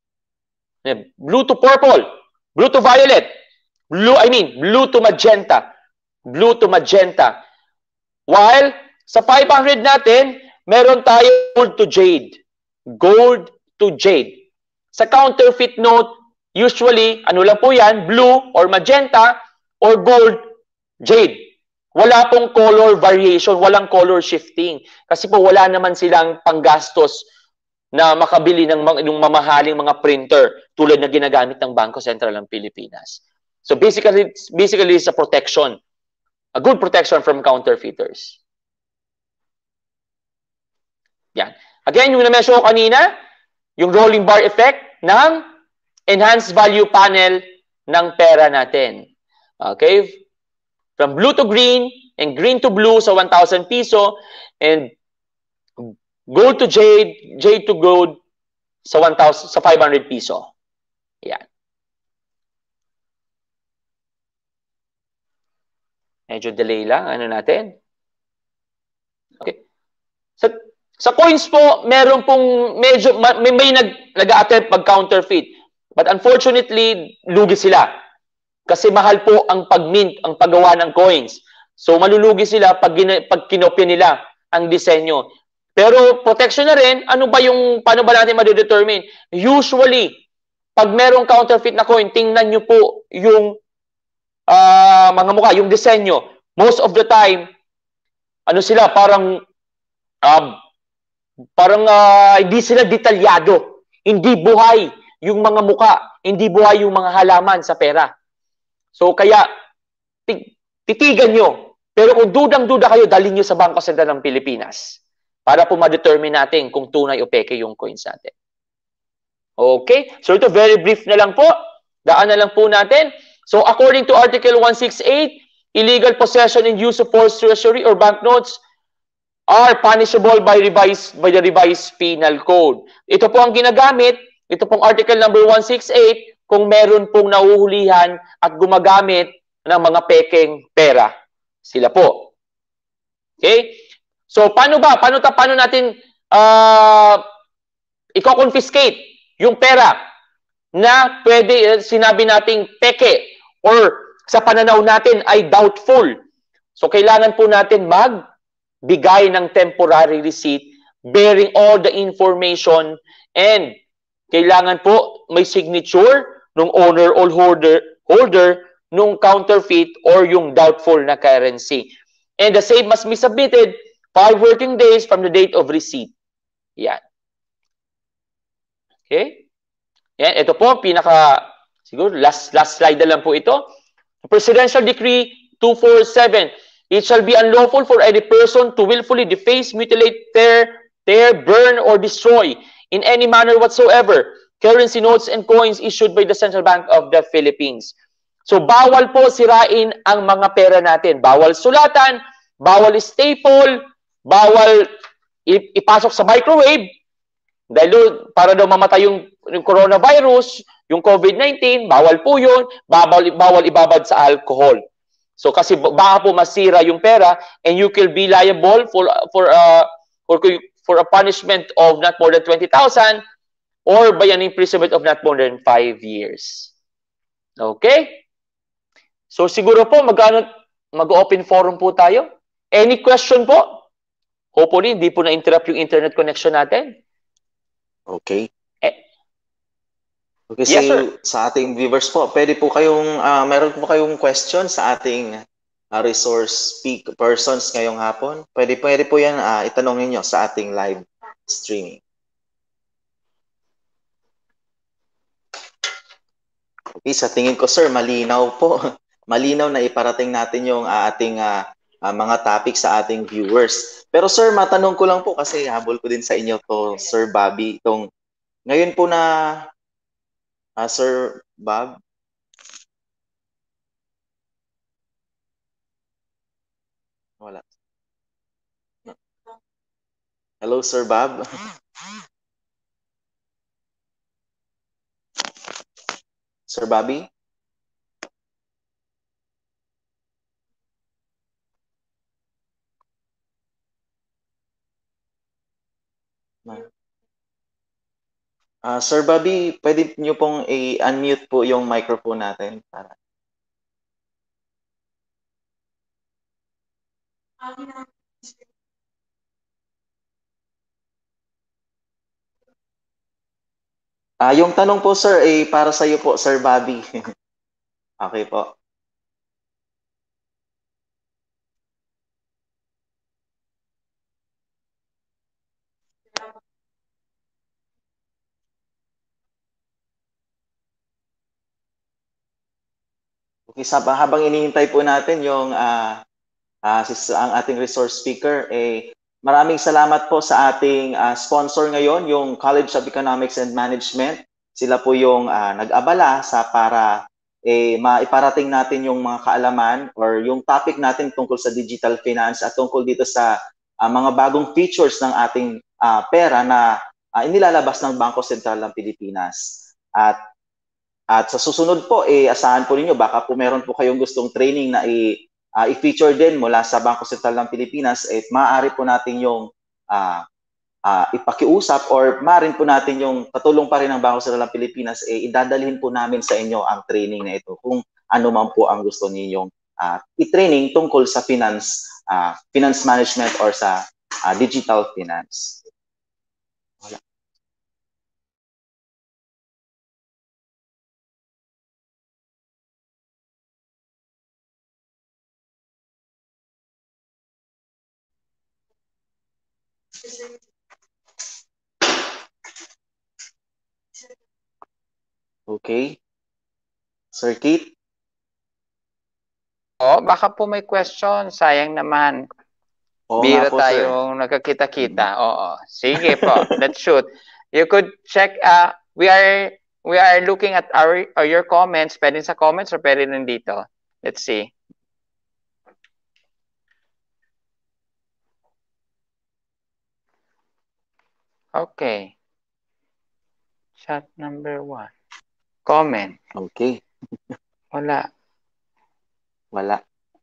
Speaker 3: purple, blue to violet, blue to magenta. Blue to magenta. While sa 500 natin, meron tayo gold to jade. Gold to jade. Sa counterfeit note, usually, ano lang po yan, blue or magenta or gold, jade. Wala pong color variation, walang color shifting. Kasi po wala naman silang panggastos na makabili ng mamahaling mga printer tulad na ginagamit ng Bangko Sentral ng Pilipinas. So basically it's a protection, a good protection from counterfeiters. Yan. Again, yung na-mention ko kanina, yung rolling bar effect ng enhanced value panel ng pera natin. Okay? From blue to green and green to blue sa 1,000 piso and gold to jade, jade to gold sa 1,000 sa 500 piso. Yan. Medyo delay lang ano natin. Okay. Sa coins po, meron pong medyo may nag-attempt mag-counterfeit. But unfortunately, lugi sila. Kasi mahal po ang pag-mint, ang paggawa ng coins. So malulugi sila pag kinopya nila ang disenyo. Pero protection na rin, paano ba natin ma-determine? Usually, pag merong counterfeit na coin, tingnan nyo po yung mga mukha, yung disenyo. Most of the time, sila parang hindi sila detalyado. Hindi buhay yung mga mukha, hindi buhay yung mga halaman sa pera. So kaya titigan nyo. Pero kung dudang-duda kayo, dalhin nyo sa Bangko Sentral ng Pilipinas para po ma-determine natin kung tunay o peke yung coins natin. Okay? So ito, very brief na lang po. Daan na lang po natin. So according to Article 168, illegal possession and use of false treasury or banknotes are punishable by the revised penal code. Ito po ang ginagamit, ito pong article number 168, kung meron pong nahuhulihan at gumagamit ng mga pekeng pera. Sila po. Okay? So paano natin i-confiscate yung pera na pwede sinabi nating peke or sa pananaw natin ay doubtful. So kailangan po natin bigay ng temporary receipt bearing all the information and kailangan po may signature ng owner or holder nung counterfeit or yung doubtful na currency. And the same must be submitted 5 working days from the date of receipt. Yan. Okay? Yan, ito po siguro last slide na lang po ito. Presidential Decree 247. It shall be unlawful for any person to willfully deface, mutilate, tear, burn, or destroy in any manner whatsoever currency notes and coins issued by the Central Bank of the Philippines. So, bawal po sirain ang mga pera natin. Bawal sulatan, bawal staple, bawal ipasok sa microwave, dahil para daw mamatay yung coronavirus, yung COVID-19, bawal po yun, bawal ibabad sa alcohol. So kasi baka po masira yung pera and you will be liable for a punishment of not more than 20,000 or by an imprisonment of not more than 5 years. Okay? So siguro po mag-open forum po tayo. Any question po? Hopefully hindi po na-interrupt yung internet connection natin.
Speaker 1: Okay. Okay,
Speaker 3: Yes,
Speaker 1: so
Speaker 3: sir.
Speaker 1: sa ating viewers po, pwede po kayong, meron po kayong question sa ating resource persons ngayong hapon? Pwede po yan itanong ninyo sa ating live streaming. Okay, sa tingin ko sir, malinaw po. Malinaw na iparating natin yung ating mga topic sa ating viewers. Pero sir, matanong ko lang po kasi habol ko din sa inyo to, Sir Bobby, itong ngayon po na Sir Bob. Wala. Hello, Sir Bob. Sir Bobby? Sir Bobby, pwede niyo pong i-unmute po yung microphone natin para yung tanong po sir ay para sa iyo po, Sir Bobby. Okay po. Okay, habang inihintay po natin yung ang ating resource speaker, maraming salamat po sa ating sponsor ngayon, yung College of Economics and Management. Sila po yung nag-abala para maiparating natin yung mga kaalaman or yung topic natin tungkol sa digital finance at tungkol dito sa mga bagong features ng ating pera na inilalabas ng Bangko Sentral ng Pilipinas. At sa susunod po, asahan po ninyo, baka po meron po kayong gustong training na i-feature din mula sa Bangko Sentral ng Pilipinas, maaari po natin yung ipakiusap or maaari po natin yung katulong pa rin ng Bangko Sentral ng Pilipinas, idadalhin po namin sa inyo ang training na ito kung ano man po ang gusto ninyong i-training tungkol sa finance management or sa digital finance. Wala. Okay. Sir Keith?
Speaker 2: Baka po may question. Sayang naman.
Speaker 1: Oo
Speaker 2: Bira
Speaker 1: nga po,
Speaker 2: tayong nagkakita-kita. Oo. Sige po. Let's shoot. You could check. We are looking at your comments. Pwede sa comments or pwede nandito. Let's see. Okay. Chat number 1. Comment.
Speaker 1: Okay.
Speaker 2: Wala.
Speaker 1: Wala.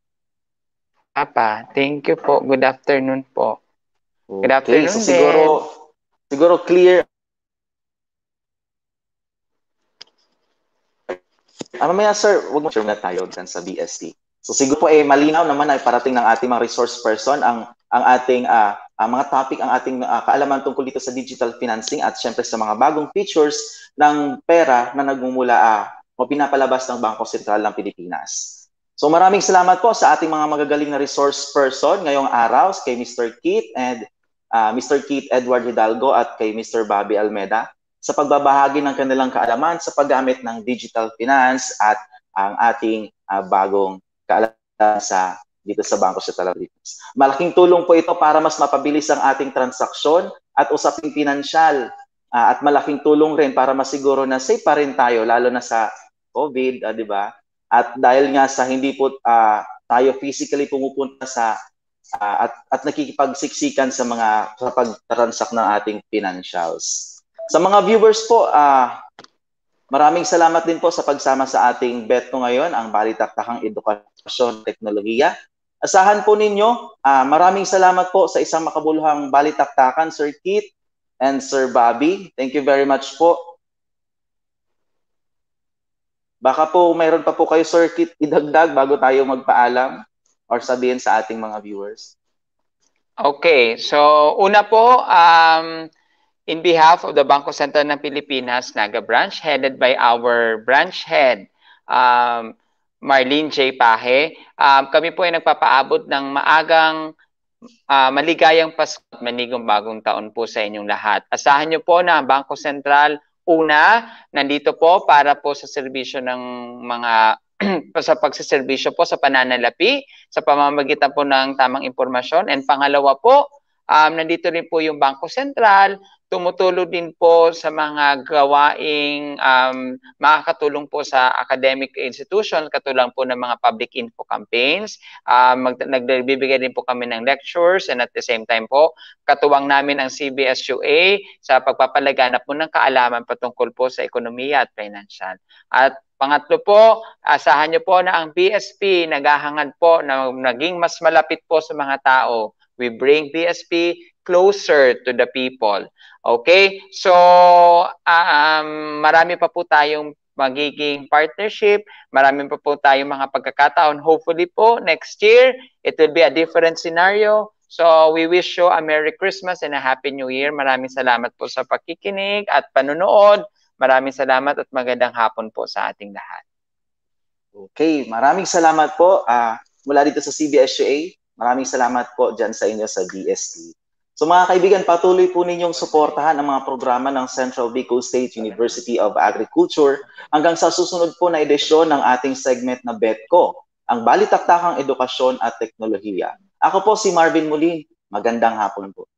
Speaker 2: Papa, thank you po. Good afternoon po. Good
Speaker 1: Okay,
Speaker 2: afternoon
Speaker 1: so siguro clear. Mamaya sir, wag mo share na tayo dyan sa BST. So siguro po malinaw naman ay parating ng ating mga resource person ang ating mga topic, ang ating kaalaman tungkol dito sa digital financing at syempre sa mga bagong features ng pera na nagmumula o pinapalabas ng Bangko Sentral ng Pilipinas. So maraming salamat po sa ating mga magagaling na resource person ngayong araw kay Mr. Keith and Mr. Keith Edward Hidalgo at kay Mr. Bobby Almeda sa pagbabahagi ng kanilang kaalaman sa paggamit ng digital finance at ang ating bagong kaalaman dito sa Bangko Sentral ng Pilipinas. Malaking tulong po ito para mas mapabilis ang ating transaksyon at usaping pinansyal at malaking tulong rin para masiguro na safe pa rin tayo lalo na sa COVID, di ba? At dahil nga sa hindi po tayo physically pumupunta sa at nakikipagsiksikan sa pag-transact ng ating financials. Sa mga viewers po, maraming salamat din po sa pagsama sa ating BETCO ngayon, ang Balitaktakang Edukasyon at Teknolohiya. Asahan po ninyo, maraming salamat po sa isang makabuluhang balitaktakan, Sir Keith and Sir Bobby. Thank you very much po. Baka po mayroon pa po kayo, Sir Keith, idagdag bago tayo magpaalam or sabihin sa ating mga viewers.
Speaker 2: Okay, so una po, in behalf of the Bangko Sentral ng Pilipinas, Naga Branch, headed by our branch head, Marlene J. Pahe, kami po ay nagpapaabot ng maagang maligayang Pasko at manigong bagong taon po sa inyong lahat. Asahan niyo po na ang Bangko Sentral, una, nandito po para po sa serbisyo ng mga sa pagsiservisyo po sa pananalapi, sa pamamagitan po ng tamang impormasyon. And pangalawa po, nandito rin po yung Bangko Sentral, tumutulong din po sa mga gawaing makakatulong po sa academic institution, katulad po ng mga public info campaigns. Nagbibigay din po kami ng lectures and at the same time po, katuwang namin ang CBSUA sa pagpapalaganap po ng kaalaman patungkol po sa ekonomiya at financial. At pangatlo po, asahan nyo po na ang BSP naghahangad po na naging mas malapit po sa mga tao. We bring BSP closer to the people. Okay? So, marami pa po tayong magiging partnership. Marami pa po tayong mga pagkakataon. Hopefully po, next year, it will be a different scenario. So, we wish you a Merry Christmas and a Happy New Year. Maraming salamat po sa pakikinig at panunood. Maraming salamat at magandang hapon po sa ating lahat.
Speaker 1: Okay, maraming salamat po mula dito sa CBSUA. Maraming salamat po dyan sa inyo sa BST. So mga kaibigan, patuloy po ninyong suportahan ang mga programa ng Central Bicol State University of Agriculture hanggang sa susunod po na edisyon ng ating segment na Betko, ang balitaktakang edukasyon at teknolohiya. Ako po si Marvin Mulin. Magandang hapon po.